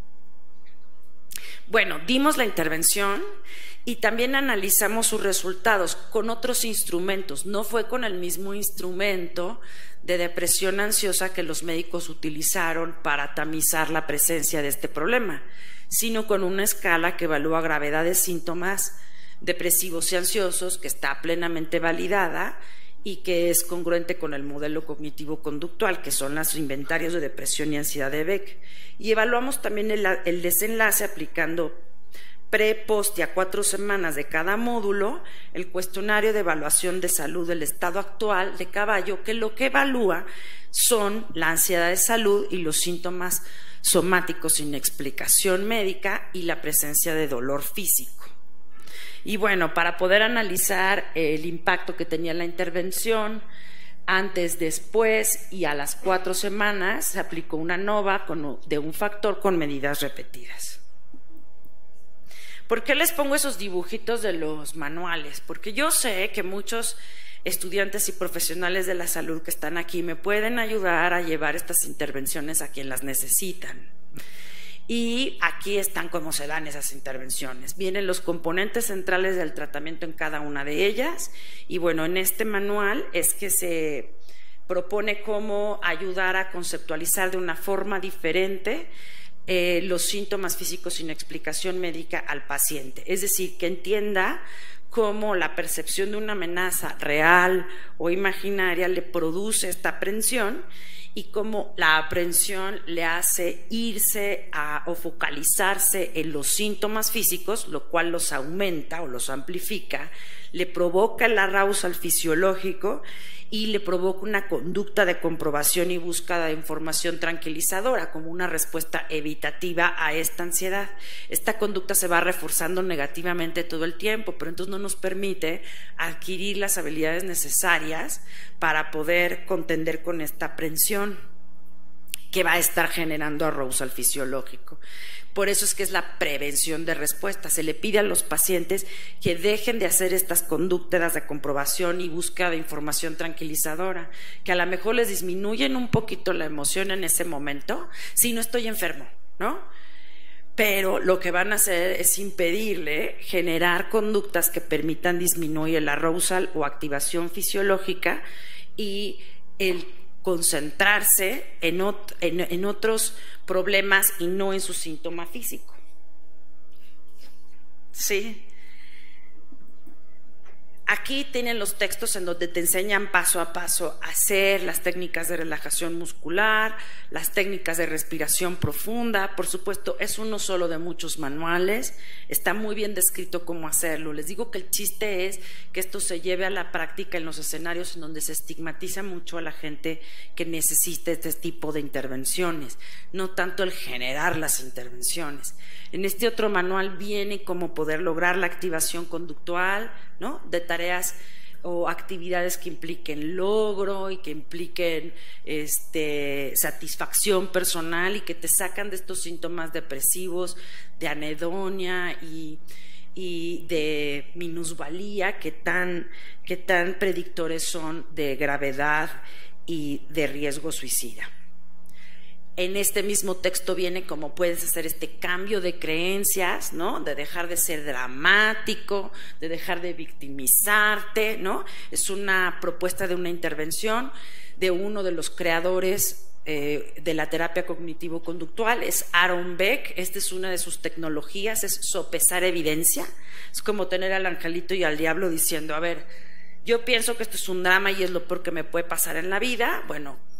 Bueno, dimos la intervención y también analizamos sus resultados con otros instrumentos. No fue con el mismo instrumento de depresión ansiosa que los médicos utilizaron para tamizar la presencia de este problema, sino con una escala que evalúa gravedad de síntomas depresivos y ansiosos, que está plenamente validada y que es congruente con el modelo cognitivo-conductual, que son los inventarios de depresión y ansiedad de Beck. Y evaluamos también el, el desenlace aplicando pre, post y a cuatro semanas de cada módulo el cuestionario de evaluación de salud del estado actual de caballo, que lo que evalúa son la ansiedad de salud y los síntomas somáticos sin explicación médica y la presencia de dolor físico. Y bueno, para poder analizar el impacto que tenía la intervención antes, después y a las cuatro semanas, se aplicó una ANOVA con, de un factor con medidas repetidas. ¿Por qué les pongo esos dibujitos de los manuales? Porque yo sé que muchos estudiantes y profesionales de la salud que están aquí me pueden ayudar a llevar estas intervenciones a quien las necesitan. Y aquí están cómo se dan esas intervenciones. Vienen los componentes centrales del tratamiento en cada una de ellas. Y bueno, en este manual es que se propone cómo ayudar a conceptualizar de una forma diferente eh, los síntomas físicos sin explicación médica al paciente. Es decir, que entienda cómo la percepción de una amenaza real o imaginaria le produce esta aprensión y cómo la aprensión le hace irse a, o focalizarse en los síntomas físicos, lo cual los aumenta o los amplifica, le provoca el arousal fisiológico y le provoca una conducta de comprobación y búsqueda de información tranquilizadora como una respuesta evitativa a esta ansiedad. Esta conducta se va reforzando negativamente todo el tiempo, pero entonces no nos permite adquirir las habilidades necesarias para poder contender con esta aprensión que va a estar generando arousal fisiológico. Por eso es que es la prevención de respuesta. Se le pide a los pacientes que dejen de hacer estas conductas de comprobación y búsqueda de información tranquilizadora, que a lo mejor les disminuyen un poquito la emoción en ese momento, si no estoy enfermo, ¿no? Pero lo que van a hacer es impedirle generar conductas que permitan disminuir el arousal o activación fisiológica y el concentrarse en, ot en, en otros problemas y no en su síntoma físico. ¿Sí? Aquí tienen los textos en donde te enseñan paso a paso a hacer las técnicas de relajación muscular, las técnicas de respiración profunda. Por supuesto, es uno solo de muchos manuales, está muy bien descrito cómo hacerlo. Les digo que el chiste es que esto se lleve a la práctica en los escenarios en donde se estigmatiza mucho a la gente que necesita este tipo de intervenciones, no tanto el generar las intervenciones. En este otro manual viene cómo poder lograr la activación conductual, ¿no?, de tareas o actividades que impliquen logro y que impliquen este, satisfacción personal y que te sacan de estos síntomas depresivos, de anedonia y, y de minusvalía que tan, que tan predictores son de gravedad y de riesgo suicida. En este mismo texto viene cómo puedes hacer este cambio de creencias, ¿no?, de dejar de ser dramático, de dejar de victimizarte, ¿no? Es una propuesta de una intervención de uno de los creadores eh, de la terapia cognitivo-conductual, es Aaron Beck. Esta es una de sus tecnologías, es sopesar evidencia. Es como tener al angelito y al diablo diciendo, a ver, yo pienso que esto es un drama y es lo peor que me puede pasar en la vida. Bueno,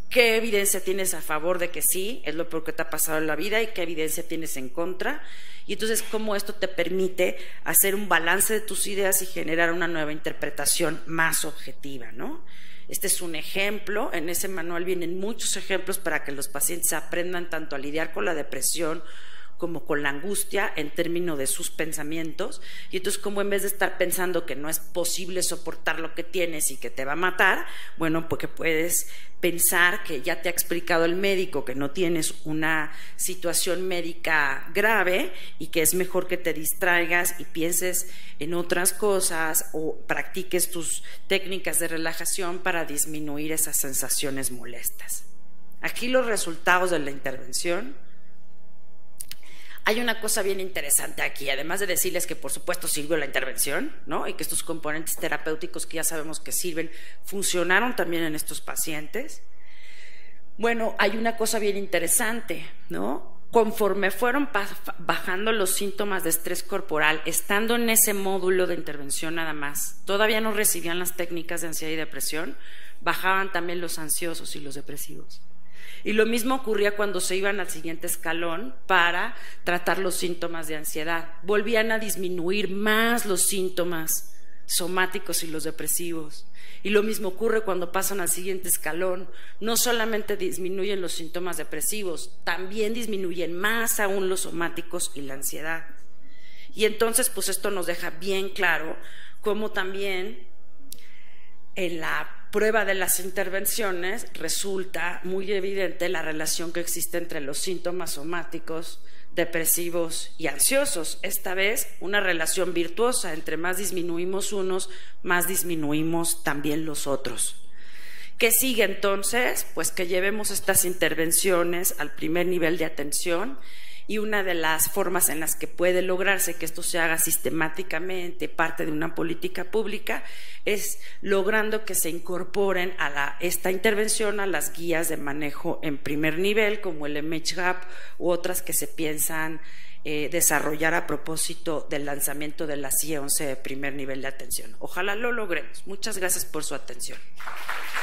qué evidencia tienes a favor de que sí, es lo peor que te ha pasado en la vida, y qué evidencia tienes en contra, y entonces cómo esto te permite hacer un balance de tus ideas y generar una nueva interpretación más objetiva, ¿no? Este es un ejemplo, en ese manual vienen muchos ejemplos para que los pacientes aprendan tanto a lidiar con la depresión como con la angustia en términos de sus pensamientos, y entonces como en vez de estar pensando que no es posible soportar lo que tienes y que te va a matar, bueno, porque puedes pensar que ya te ha explicado el médico que no tienes una situación médica grave y que es mejor que te distraigas y pienses en otras cosas o practiques tus técnicas de relajación para disminuir esas sensaciones molestas. Aquí los resultados de la intervención. Hay una cosa bien interesante aquí, además de decirles que por supuesto sirvió la intervención, ¿no? Y que estos componentes terapéuticos que ya sabemos que sirven, funcionaron también en estos pacientes. Bueno, hay una cosa bien interesante, ¿no? Conforme fueron bajando los síntomas de estrés corporal, estando en ese módulo de intervención nada más, todavía no recibían las técnicas de ansiedad y depresión, bajaban también los ansiosos y los depresivos. Y lo mismo ocurría cuando se iban al siguiente escalón para tratar los síntomas de ansiedad. Volvían a disminuir más los síntomas somáticos y los depresivos. Y lo mismo ocurre cuando pasan al siguiente escalón. No solamente disminuyen los síntomas depresivos, también disminuyen más aún los somáticos y la ansiedad. Y entonces, pues esto nos deja bien claro cómo también en la prueba de las intervenciones resulta muy evidente la relación que existe entre los síntomas somáticos, depresivos y ansiosos. Esta vez una relación virtuosa, entre más disminuimos unos, más disminuimos también los otros. ¿Qué sigue entonces? Pues que llevemos estas intervenciones al primer nivel de atención. Y una de las formas en las que puede lograrse que esto se haga sistemáticamente parte de una política pública es logrando que se incorporen a la, esta intervención a las guías de manejo en primer nivel, como el M H G A P u otras que se piensan eh, desarrollar a propósito del lanzamiento de la C I E once de primer nivel de atención. Ojalá lo logremos. Muchas gracias por su atención.